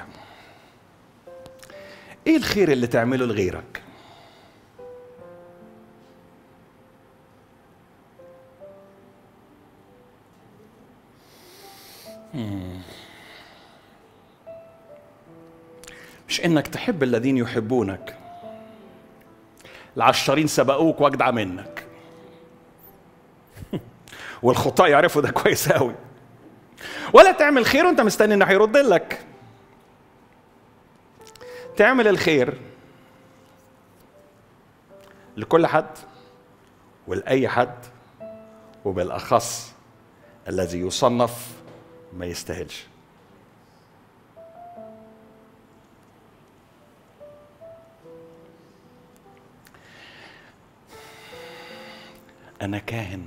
ايه الخير اللي تعمله لغيرك؟ مش انك تحب الذين يحبونك، العشرين سبقوك واجدع منك والخطاة يعرفوا ده كويس قوي. ولا تعمل خير وانت مستني انه هيرد لك. تعمل الخير لكل حد ولأي حد، وبالأخص الذي يصنف ما يستاهلش. أنا كاهن،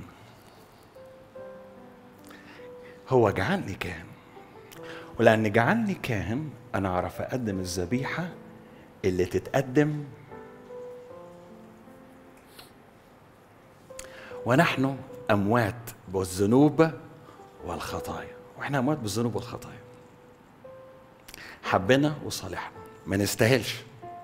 هو جعلني كاهن، ولأن جعلني كاهن أنا أعرف أقدم الذبيحة اللي تتقدم ونحن أموات بالذنوب والخطايا. وإحنا أموات بالذنوب والخطايا، حبنا وصالحنا، ما نستاهلش.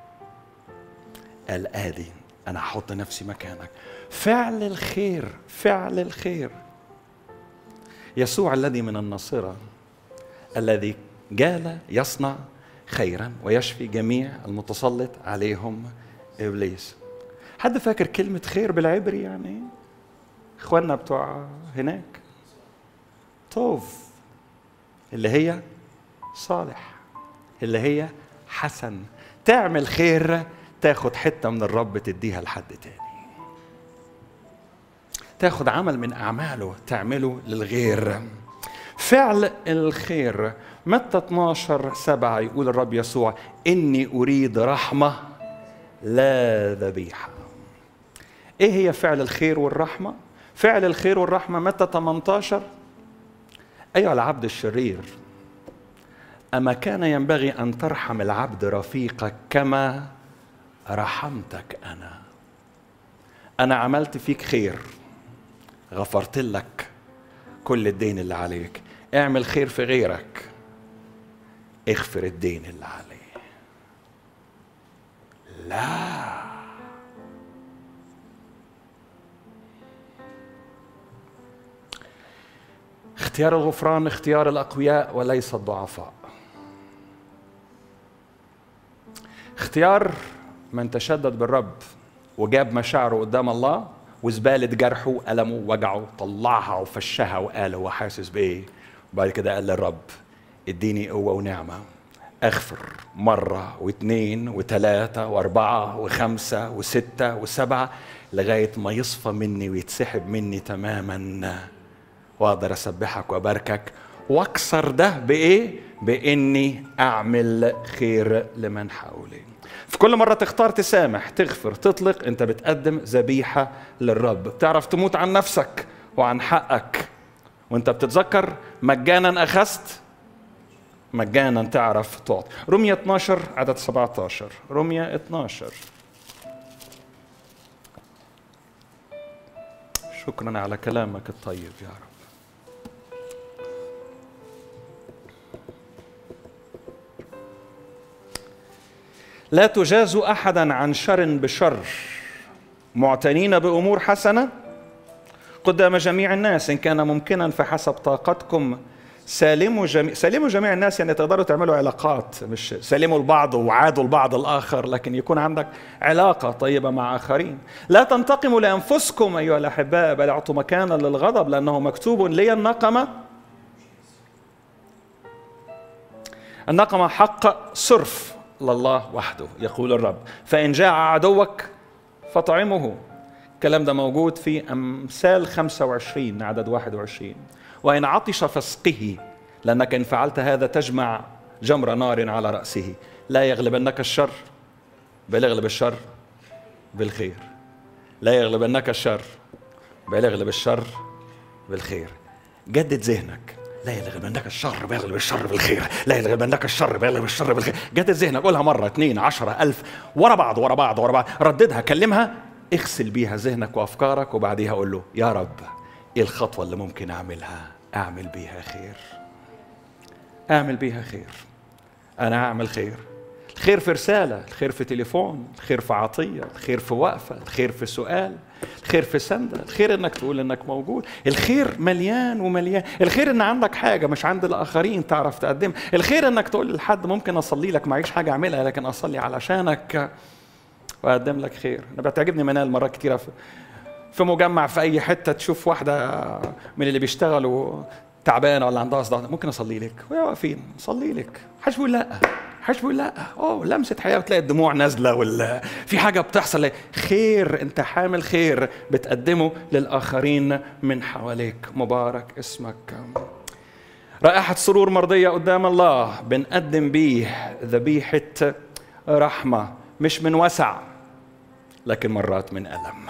قال آدي أنا هحط نفسي مكانك. فعل الخير، فعل الخير. يسوع الذي من الناصرة، الذي جال يصنع خيرا ويشفي جميع المتسلط عليهم إبليس. حد فاكر كلمة خير بالعبري يعني ايه؟ إخواننا بتوع هناك، طوف، اللي هي صالح، اللي هي حسن. تعمل خير تاخد حتة من الرب تديها لحد تاني، تاخد عمل من أعماله تعمله للغير. فعل الخير. متى اثناشر سبعة يقول الرب يسوع إني أريد رحمة لا ذبيحة. إيه هي فعل الخير والرحمة؟ فعل الخير والرحمة متى ثمانية عشر: أيها العبد الشرير، أما كان ينبغي أن ترحم العبد رفيقك كما رحمتك أنا. أنا عملت فيك خير، غفرت لك كل الدين اللي عليك. اعمل خير في غيرك، اغفر الدين اللي عليه. لا، اختيار الغفران اختيار الأقوياء وليس الضعفاء. اختيار من تشدد بالرب وجاب مشاعره قدام الله وزبالة جرحه وألمه ووجعه طلعها وفشها وقال هو حاسس بإيه. وبعد كده قال للرب اديني قوة ونعمة أغفر مرة واثنين وثلاثة وأربعة وخمسة وستة وسبعة لغاية ما يصفى مني ويتسحب مني تماما، وأقدر أسبحك وأباركك وأكسر ده بإيه؟ بإني أعمل خير لمن حولي. في كل مرة تختار تسامح، تغفر، تطلق، أنت بتقدم ذبيحة للرب. بتعرف تموت عن نفسك وعن حقك وأنت بتتذكر مجانا أخذت، مجانا تعرف تعطي. رمية اثناشر عدد سبعة عشر. رمية اثناشر. شكرا على كلامك الطيب يا رب. لا تجازوا أحدا عن شر بشر، معتنين بأمور حسنة قدام جميع الناس، إن كان ممكنا فحسب طاقتكم سالموا جميع سالموا جميع الناس. يعني تقدروا تعملوا علاقات، مش سالموا البعض وعادوا البعض الآخر، لكن يكون عندك علاقة طيبة مع آخرين. لا تنتقموا لأنفسكم أيها الأحباء، بل اعطوا مكانا للغضب، لأنه مكتوب لي النقمة النقمة حق صرف لله وحده يقول الرب. فإن جاع عدوك فطعمه. الكلام ده موجود في أمثال خمسة وعشرين عدد واحد وعشرين. وإن عطش فاسقه، لأنك إن فعلت هذا تجمع جمر نار على رأسه. لا يغلبنك الشر بل يغلب الشر بالخير. لا يغلبنك الشر بل يغلب الشر بالخير. جدد ذهنك. لا يغلبنك الشر بل يغلب الشر بالخير. لا يغلبنك الشر بل يغلب الشر بالخير. جدد ذهنك. قولها مرة اثنين عشرة ألف ورا بعض ورا بعض ورا بعض. رددها، كلمها، اغسل بيها ذهنك وأفكارك، وبعديها قول له يا رب ايه الخطوة اللي ممكن أعملها أعمل بيها خير. أعمل بيها خير. أنا أعمل خير. الخير في رسالة، الخير في تليفون، الخير في عطية، الخير في وقفة، الخير في سؤال، الخير في سندة، الخير انك تقول انك موجود. الخير مليان ومليان. الخير ان عندك حاجة مش عند الاخرين تعرف تقدمها. الخير انك تقول لحد ممكن اصلي لك، معيش حاجة اعملها لكن اصلي علشانك واقدم لك خير. انا بتعجبني منال مرات كتيرة في في مجمع في اي حتة تشوف واحدة من اللي بيشتغلوا تعبانة ولا عندها صداع، ممكن اصلي لك، وهي واقفين اصلي لك. حدش بيقول لا، حدش بيقول لا. اوه لمسه حياه، وتلاقي الدموع نازله ولا في حاجه بتحصل. خير، انت حامل خير بتقدمه للاخرين من حواليك. مبارك اسمك. رائحه سرور مرضيه قدام الله بنقدم بيه ذبيحه رحمه، مش من وسع لكن مرات من الم.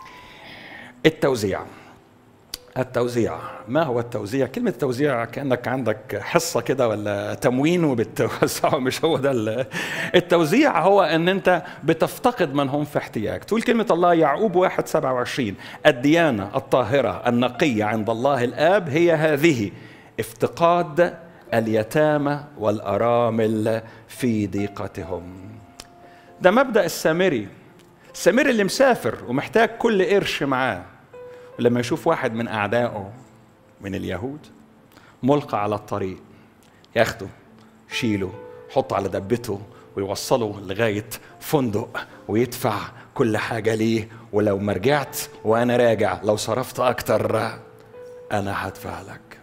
التوزيع. التوزيع. ما هو التوزيع؟ كلمة توزيع كأنك عندك حصة كده ولا تموين وبتوزعه، مش هو ده. التوزيع هو أن أنت بتفتقد من هم في احتياج. تقول كلمة الله يعقوب واحد سبعة وعشرين: الديانة الطاهرة النقية عند الله الآب هي هذه، افتقاد اليتامى والأرامل في ضيقتهم. ده مبدأ السامري. السامري اللي مسافر ومحتاج كل قرش معاه، لما يشوف واحد من أعدائه من اليهود ملقى على الطريق، ياخده شيله حطه على دبته ويوصله لغاية فندق ويدفع كل حاجة ليه، ولو ما رجعت وأنا راجع لو صرفت أكتر أنا هدفع لك.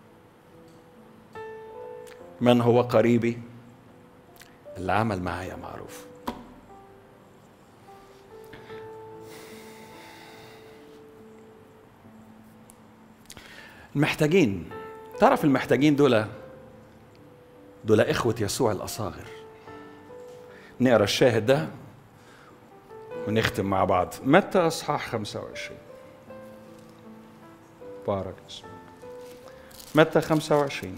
من هو قريبي؟ اللي عمل معايا معروف. المحتاجين، تعرف المحتاجين دول دول إخوة يسوع الأصاغر. نقرأ الشاهد ده ونختم مع بعض. متى أصحاح خمسة وعشرين. بارك اسمك. متى خمسة وعشرين.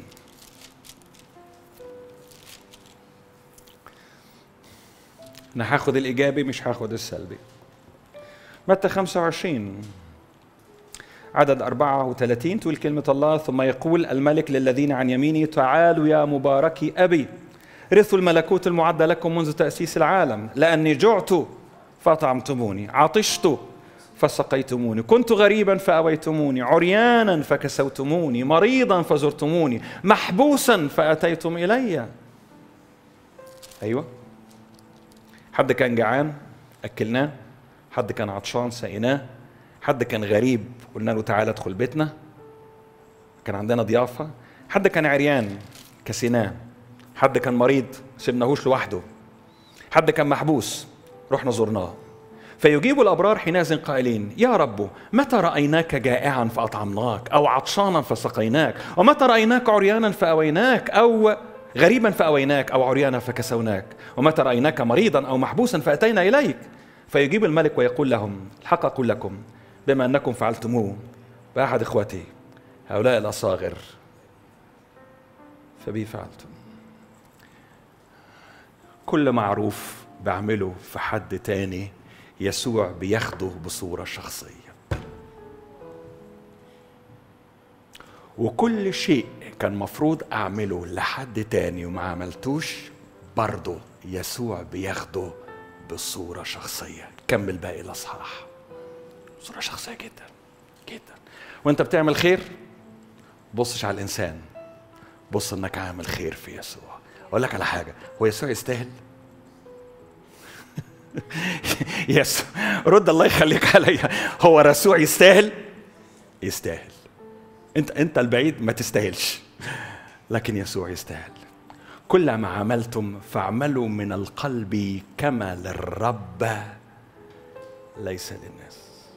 أنا هاخد الإيجابي مش هاخد السلبي. متى خمسة وعشرين عدد أربعة وثلاثين تقول كلمة الله: ثم يقول الملك للذين عن يمينه تعالوا يا مباركي أبي رثوا الملكوت المعد لكم منذ تأسيس العالم، لأني جعت فأطعمتموني، عطشت فسقيتموني، كنت غريبا فأويتموني، عريانا فكسوتموني، مريضا فزرتموني، محبوسا فأتيتم إلي. أيوة، حد كان جعان أكلناه، حد كان عطشان سقيناه، حد كان غريب قلنا له تعالى ادخل بيتنا، كان عندنا ضيافة، حد كان عريان كسيناه، حد كان مريض سيبناهوش لوحده، حد كان محبوس رحنا زرناه. فيجيب الأبرار حينئذ قائلين: يا رب متى رأيناك جائعا فأطعمناك، أو عطشانا فسقيناك، ومتى رأيناك عريانا فأويناك، أو غريبا فأويناك، أو عريانا فكسوناك، ومتى رأيناك مريضا أو محبوسا فأتينا إليك. فيجيب الملك ويقول لهم: الحق أقول لكم بما أنكم فعلتموه بأحد إخوتي هؤلاء الأصاغر فبي فعلتم. كل معروف بعمله في حد تاني يسوع بياخده بصورة شخصية، وكل شيء كان مفروض أعمله لحد تاني وما عملتوش برضه يسوع بياخده بصورة شخصية. كمل باقي الأصحاح. صورة شخصية جدا جدا. وانت بتعمل خير بصش على الإنسان، بص انك عامل خير في يسوع. اقول لك على حاجة، هو يسوع يستاهل؟ يسوع رد الله يخليك عليا، هو يسوع يستاهل؟ يستاهل. انت انت البعيد ما تستاهلش، لكن يسوع يستاهل. كل ما عملتم فاعملوا من القلب كما للرب ليس للناس.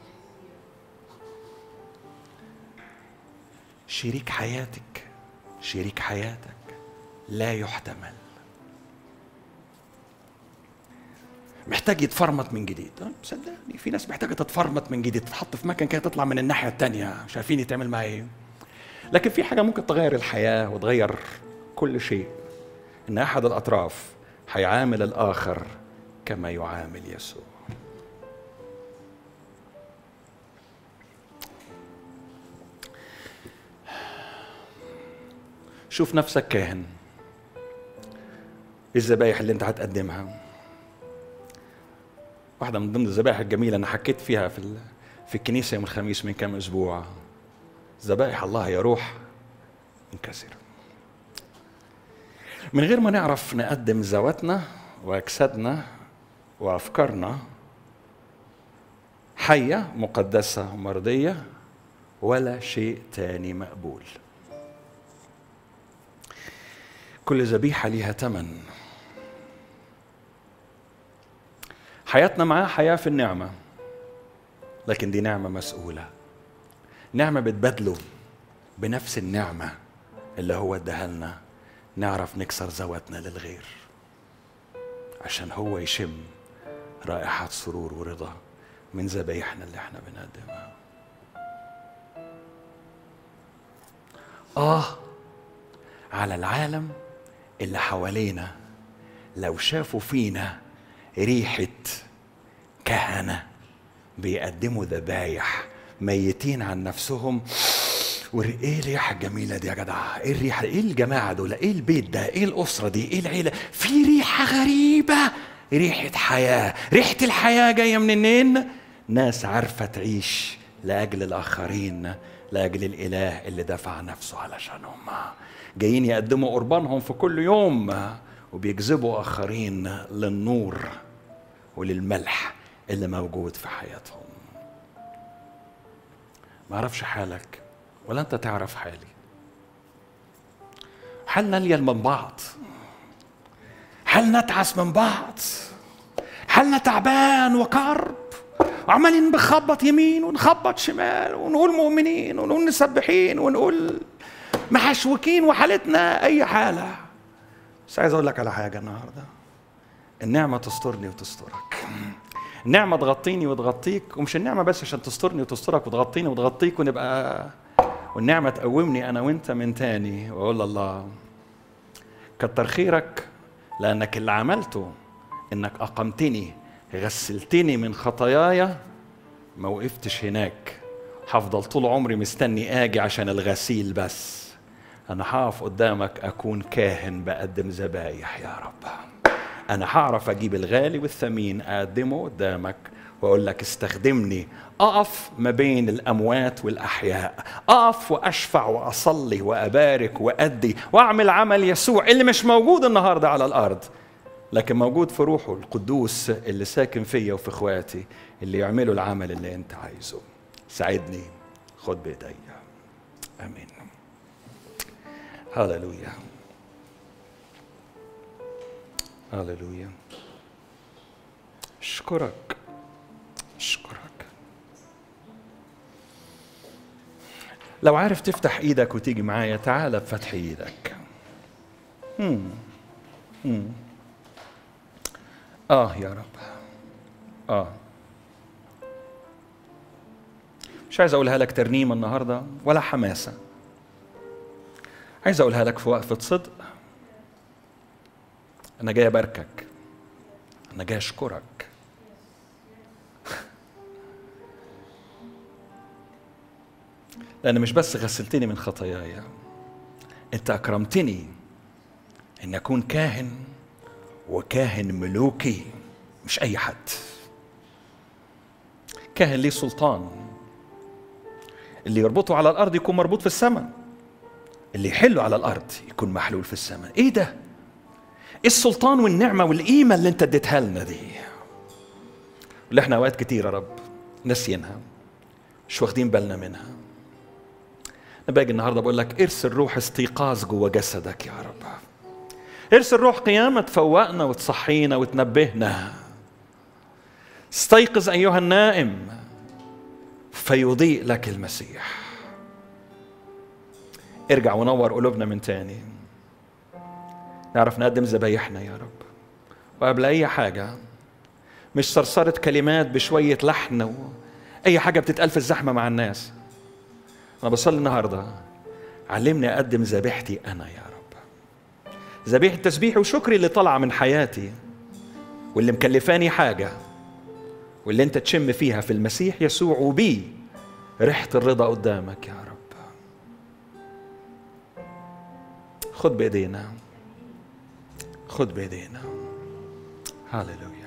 شريك حياتك شريك حياتك لا يحتمل، محتاج يتفرمط من جديد. صدقني في ناس محتاجه تتفرمط من جديد، تتحط في مكان كده تطلع من الناحيه الثانيه مش عارفين يتعمل معاه ايه. لكن في حاجه ممكن تغير الحياه وتغير كل شيء، ان احد الاطراف هيعامل الاخر كما يعامل يسوع. شوف نفسك كاهن. الذبايح اللي انت هتقدمها واحدة من ضمن الذبائح الجميلة أنا حكيت فيها في في الكنيسة يوم الخميس من كام أسبوع. ذبائح الله يا روح انكسر. من غير ما نعرف نقدم ذواتنا وأجسادنا وأفكارنا حية مقدسة ومرضية ولا شيء تاني مقبول. كل ذبيحة ليها ثمن. حياتنا معاه حياة في النعمة، لكن دي نعمة مسؤولة، نعمة بتبادله بنفس النعمة اللي هو اداها لنا. نعرف نكسر ذواتنا للغير عشان هو يشم رائحة سرور ورضا من ذبايحنا اللي احنا بنقدمها. آه على العالم اللي حوالينا لو شافوا فينا ريحة كهنة بيقدموا ذبايح ميتين عن نفسهم. وايه الريحة الجميلة دي يا جدع؟ ايه الريحة؟ ايه الجماعة دول؟ ايه البيت ده؟ ايه الأسرة دي؟ ايه العيلة؟ في ريحة غريبة، ريحة حياة. ريحة الحياة جاية منين؟ ناس عارفة تعيش لأجل الآخرين، لأجل الإله اللي دفع نفسه علشانهم. جايين يقدموا قربانهم في كل يوم وبيجذبوا آخرين للنور وللملح اللي موجود في حياتهم. ما أعرفش حالك ولا أنت تعرف حالي. حالنا نليل من بعض، حالنا نتعس من بعض، حالنا تعبان وكرب، وعمالين بخبط يمين ونخبط شمال ونقول مؤمنين ونقول مسبحين ونقول محشوكين وحالتنا أي حالة. بس عايز أقول لك على حاجة النهاردة. النعمة تسترني وتسترك، النعمة تغطيني وتغطيك، ومش النعمة بس عشان تسترني وتسترك وتغطيني وتغطيك ونبقى، والنعمة تقومني أنا وأنت من تاني وأقول الله كتر خيرك، لأنك اللي عملته إنك أقمتني، غسلتني من خطاياي. ما وقفتش هناك، هفضل طول عمري مستني آجي عشان الغسيل بس. أنا هقف قدامك أكون كاهن بقدم ذبايح يا رب. أنا هعرف أجيب الغالي والثمين أقدمه قدامك وأقول لك استخدمني. أقف ما بين الأموات والأحياء، أقف وأشفع وأصلي وأبارك وأدي وأعمل عمل يسوع اللي مش موجود النهاردة على الأرض، لكن موجود في روحه القدوس اللي ساكن فيا وفي إخواتي اللي يعملوا العمل اللي أنت عايزه. ساعدني، خد بإيديا. آمين. هاللويا هاللويا. اشكرك اشكرك. لو عارف تفتح ايدك وتيجي معايا، تعال بفتح ايدك. مم. مم. اه يا رب. اه مش عايز اقولها لك ترنيمه النهارده ولا حماسه، عايز اقولها لك في وقفه صدق. انا جاي اباركك، انا جاي اشكرك. لأن مش بس غسلتني من خطاياي، أنت أكرمتني أن أكون كاهن، وكاهن ملوكي مش أي حد. كاهن ليه سلطان، اللي يربطه على الأرض يكون مربوط في السماء، اللي يحله على الأرض يكون محلول في السماء. إيه ده؟ إيه السلطان والنعمة والقيمة اللي أنت اديتها لنا دي، واللي إحنا أوقات كتير يا رب ناسيينها، مش واخدين بالنا منها. أنا باجي النهارده بقول لك ارسل روح استيقاظ جوه جسدك يا رب. ارسل روح قيامة تفوقنا وتصحينا وتنبهنا. استيقظ أيها النائم فيضيء لك المسيح. ارجع ونور قلوبنا من تاني، نعرف نقدم ذبايحنا يا رب. وقبل أي حاجة مش صرصرة كلمات بشوية لحن وأي حاجة بتتقال في الزحمة مع الناس. أنا بصلي النهاردة علمني أقدم ذبيحتي أنا يا رب، ذبيحة تسبيحي وشكري اللي طالعة من حياتي واللي مكلفاني حاجة، واللي أنت تشم فيها في المسيح يسوع وبي ريحة الرضا قدامك يا رب. خد بإيدينا، خد بإيدينا. هاليلويا.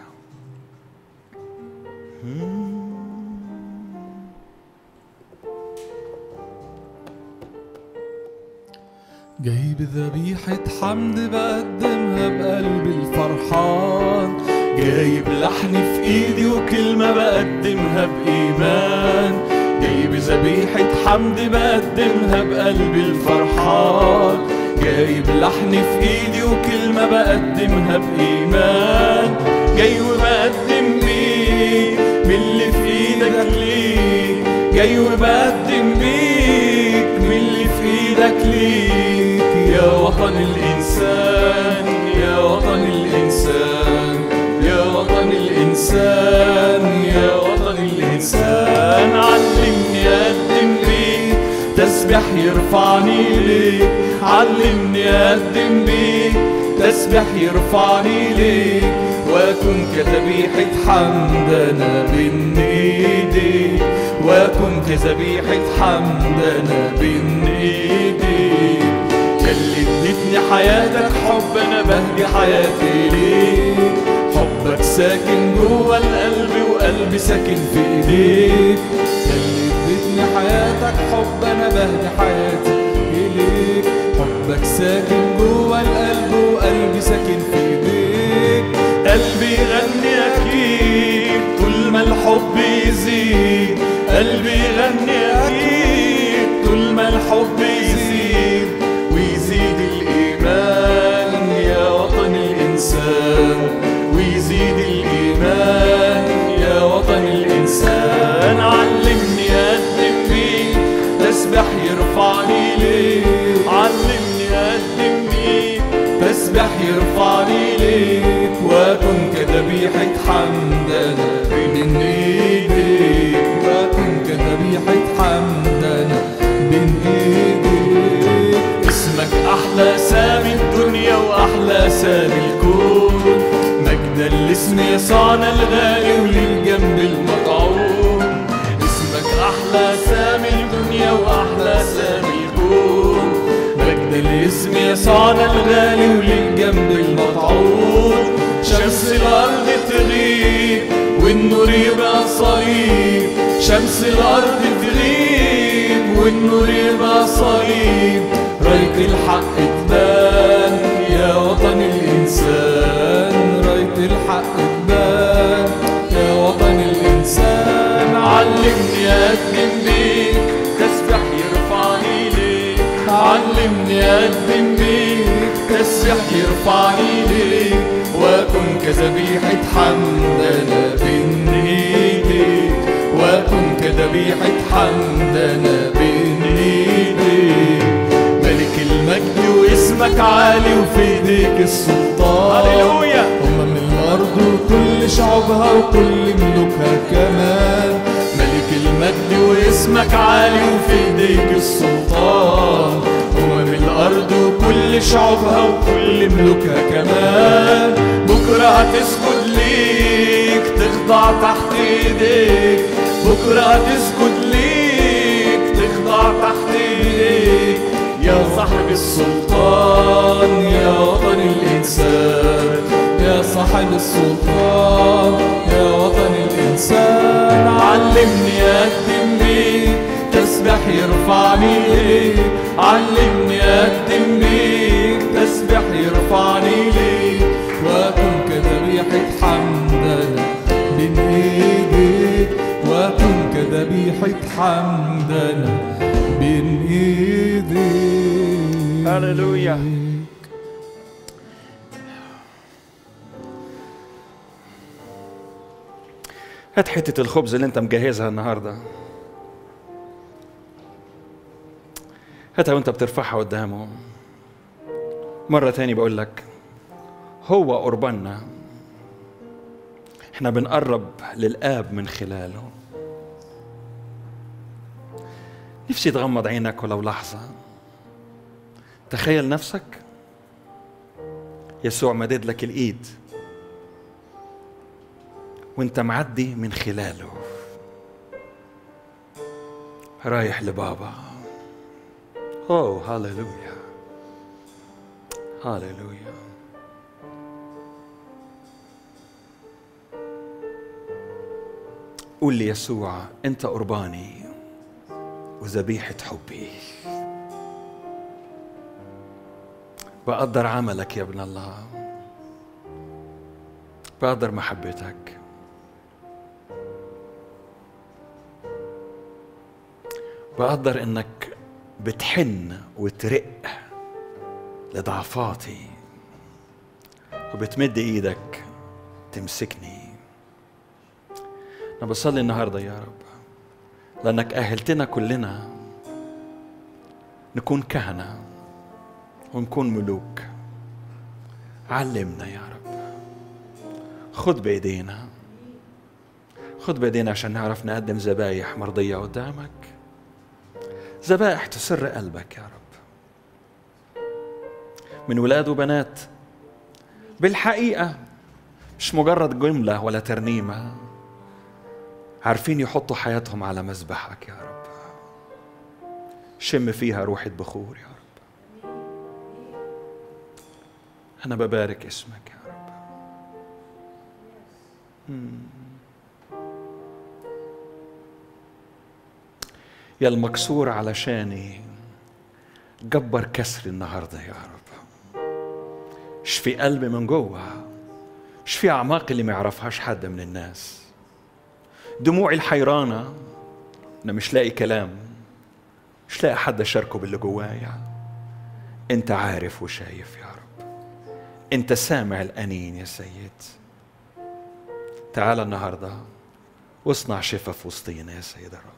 جايب ذبيحة حمد بقدمها بقلبي الفرحان، جايب لحن في ايدي وكلمة بقدمها بإيمان، جايب ذبيحة حمد بقدمها بقلبي الفرحان، جايب لحن في ايدي وكلمة بقدمها بإيمان، جاي وبقدم بيك من اللي في ايدك ليك، جاي وبقدم بيك من اللي في ايدك ليك يا وطن الإنسان، يا وطن الإنسان، يا وطن الإنسان، يا وطن الإنسان. علمني أقدم ليك تسبح يرفعني ليك، علمني أقدم بيك تسبح يرفعني ليك، وأكون كذبيحة حمد أنا بين إيديك، وأكون كذبيحة حمد أنا بين إيديك. ياللي اديتني حياتك حب أنا بهدي حياتي ليك، حبك ساكن جوا القلب وقلبي ساكن في إيديك. ياللي اديتني حياتك حب أنا بهدي حياتي ليك، حبك ساكن جوا القلب وقلبي ساكن في إيديك. قلبي يغني أكيد طول ما الحب يزيد، قلبي يغني أكيد طول ما الحب يزيد، ويزيد الإيمان يا وطن الإنسان، ويزيد الإيمان يا وطن الإنسان. علمني أقدم بيك تسبح يرفعني ليك، علمني أقدم بيك تسبح يرفعني ليك، وأكون كذبيحة حمد أنا بين إيديك، وأكون كذبيحة حمد أنا بين إيديك. اسمك أحلى سامي الدنيا وأحلى سامي الكون، مجدا لاسم يسوعنا الغالي وللجنب المطعون. اسمك أحلى سامي الدنيا وأحلى سامي الكون، مجدا لاسم يسوعنا الغالي وللجنب المطعون. شمس الأرض تغيب والنور يبقى صليب، شمس الأرض تغيب والنور يبقى صليب، راية الحق تبان يا وطن الإنسان، راية الحق تبان يا وطن الإنسان. علمني أقدم بيك تسبح يرفعني ليك، علمني أقدم بيك تسبح يرفعني ليك، وأكون كذبيحة حمد أنا بين إيديك، وأكون كذبيحة حمد أنا بين إيديك. ملك المجد واسمك عالي وفي ايديك السلطان، هللويا. أمم الأرض وكل شعوبها وكل ملوكها كمان، ملك المجد واسمك عالي وفي ايديك السلطان، أمم الأرض وكل شعوبها وكل ملوكها كمان. بكرة هتسجد ليك تخضع تحت ايديك، بكرة هتسجد ليك تخضع تحت ايديك يا صاحب السلطان، يا وطن الإنسان، يا صاحب السلطان، يا وطن الإنسان. علمني أقدم بيك تسبح يرفعني ليك، علمني أقدم بيك تسبح يرفعني ليك، وأكون كذبيحة حمد أنا بين إيديك، وأكون كذبيحة حمد أنا بين إيديك. هللويا. هات حتة الخبز اللي انت مجهزها النهاردة، هاتها وانت بترفعها قدامه. مرة تاني بقول لك، هو قرباننا، احنا بنقرب للآب من خلاله. نفسي تغمض عينك ولو لحظة، تخيل نفسك يسوع مدد لك الإيد وانت معدي من خلاله رايح لبابا. اوه هاليلويا هاليلويا. قول لي يسوع انت قرباني وذبيحة حبي. بقدر عملك يا ابن الله، بقدر محبتك، بقدر انك بتحن وترق لضعفاتي وبتمد ايدك تمسكني. انا بصلي النهارده يا رب لانك اهلتنا كلنا نكون كهنة ونكون ملوك. علمنا يا رب، خد بايدينا، خد بايدينا عشان نعرف نقدم ذبايح مرضية قدامك، ذبائح تسر قلبك يا رب، من ولاد وبنات بالحقيقة مش مجرد جملة ولا ترنيمة، عارفين يحطوا حياتهم على مذبحك يا رب. شم فيها روحة بخور يا رب. أنا ببارك اسمك يا رب. مم. يا المكسور علشاني جبر كسر النهاردة يا رب. شفي قلبي من جوه، شفي أعماق اللي ما يعرفهاش حد من الناس، دموعي الحيرانة، أنا مش لاقي كلام، مش لاقي حد أشاركه باللي جوايا. أنت عارف وشايف يا رب، أنت سامع الأنين يا سيد. تعال النهاردة واصنع شفاء في وسطينا يا سيد الرب.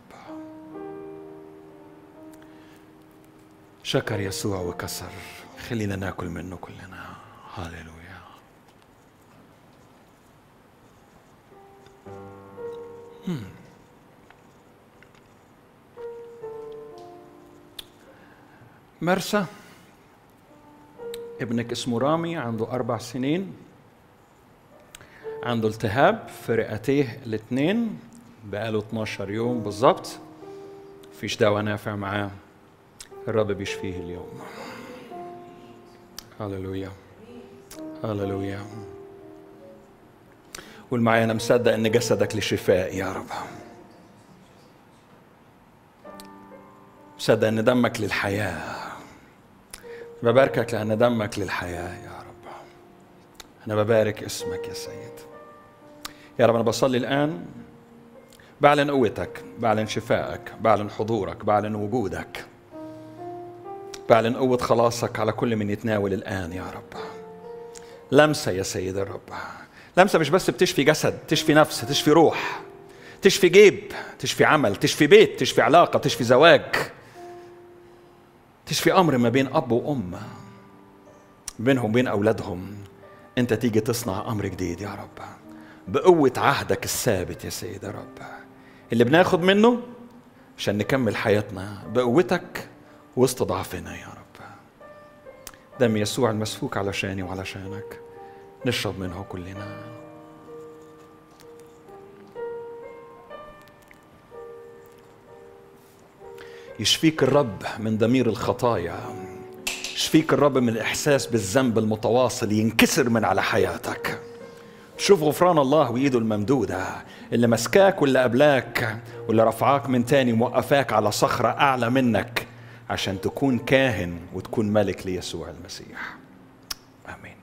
شكر يسوع وكسر، خلينا ناكل منه كلنا. هاليلويا. مم. مرسى ابنك اسمه رامي، عنده أربع سنين، عنده التهاب في رئتيه الاثنين بقاله اثناشر يوم بالضبط، فيش دواء نافع معاه، الرب بيشفيه اليوم. هاليلويا هاليلويا. قول معي أنا مصدق إن جسدك لشفاء يا رب، مصدق إن دمك للحياة. بباركك لأن دمك للحياة يا رب. أنا ببارك اسمك يا سيد يا رب. أنا بصلي الآن بعلن قوتك، بعلن شفائك، بعلن حضورك، بعلن وجودك، بعلن قوة خلاصك على كل من يتناول الآن يا رب. لمسة يا سيد الرب، لمسة مش بس بتشفي جسد، تشفي نفس، تشفي روح، تشفي جيب، تشفي عمل، تشفي بيت، تشفي علاقة، تشفي زواج، تشفي أمر ما بين أب وأم، بينهم وبين أولادهم. أنت تيجي تصنع أمر جديد يا رب بقوة عهدك الثابت يا سيد الرب، اللي بناخد منه عشان نكمل حياتنا بقوتك وسط ضعفنا يا رب. دم يسوع المسفوك علشاني وعلشانك نشرب منه كلنا. يشفيك الرب من ضمير الخطايا، يشفيك الرب من الإحساس بالذنب المتواصل ينكسر من على حياتك. شوف غفران الله وإيده الممدودة اللي مسكاك واللي قبلاك واللي رفعاك من تاني موقفاك على صخرة أعلى منك عشان تكون كاهن وتكون ملك ليسوع المسيح. آمين.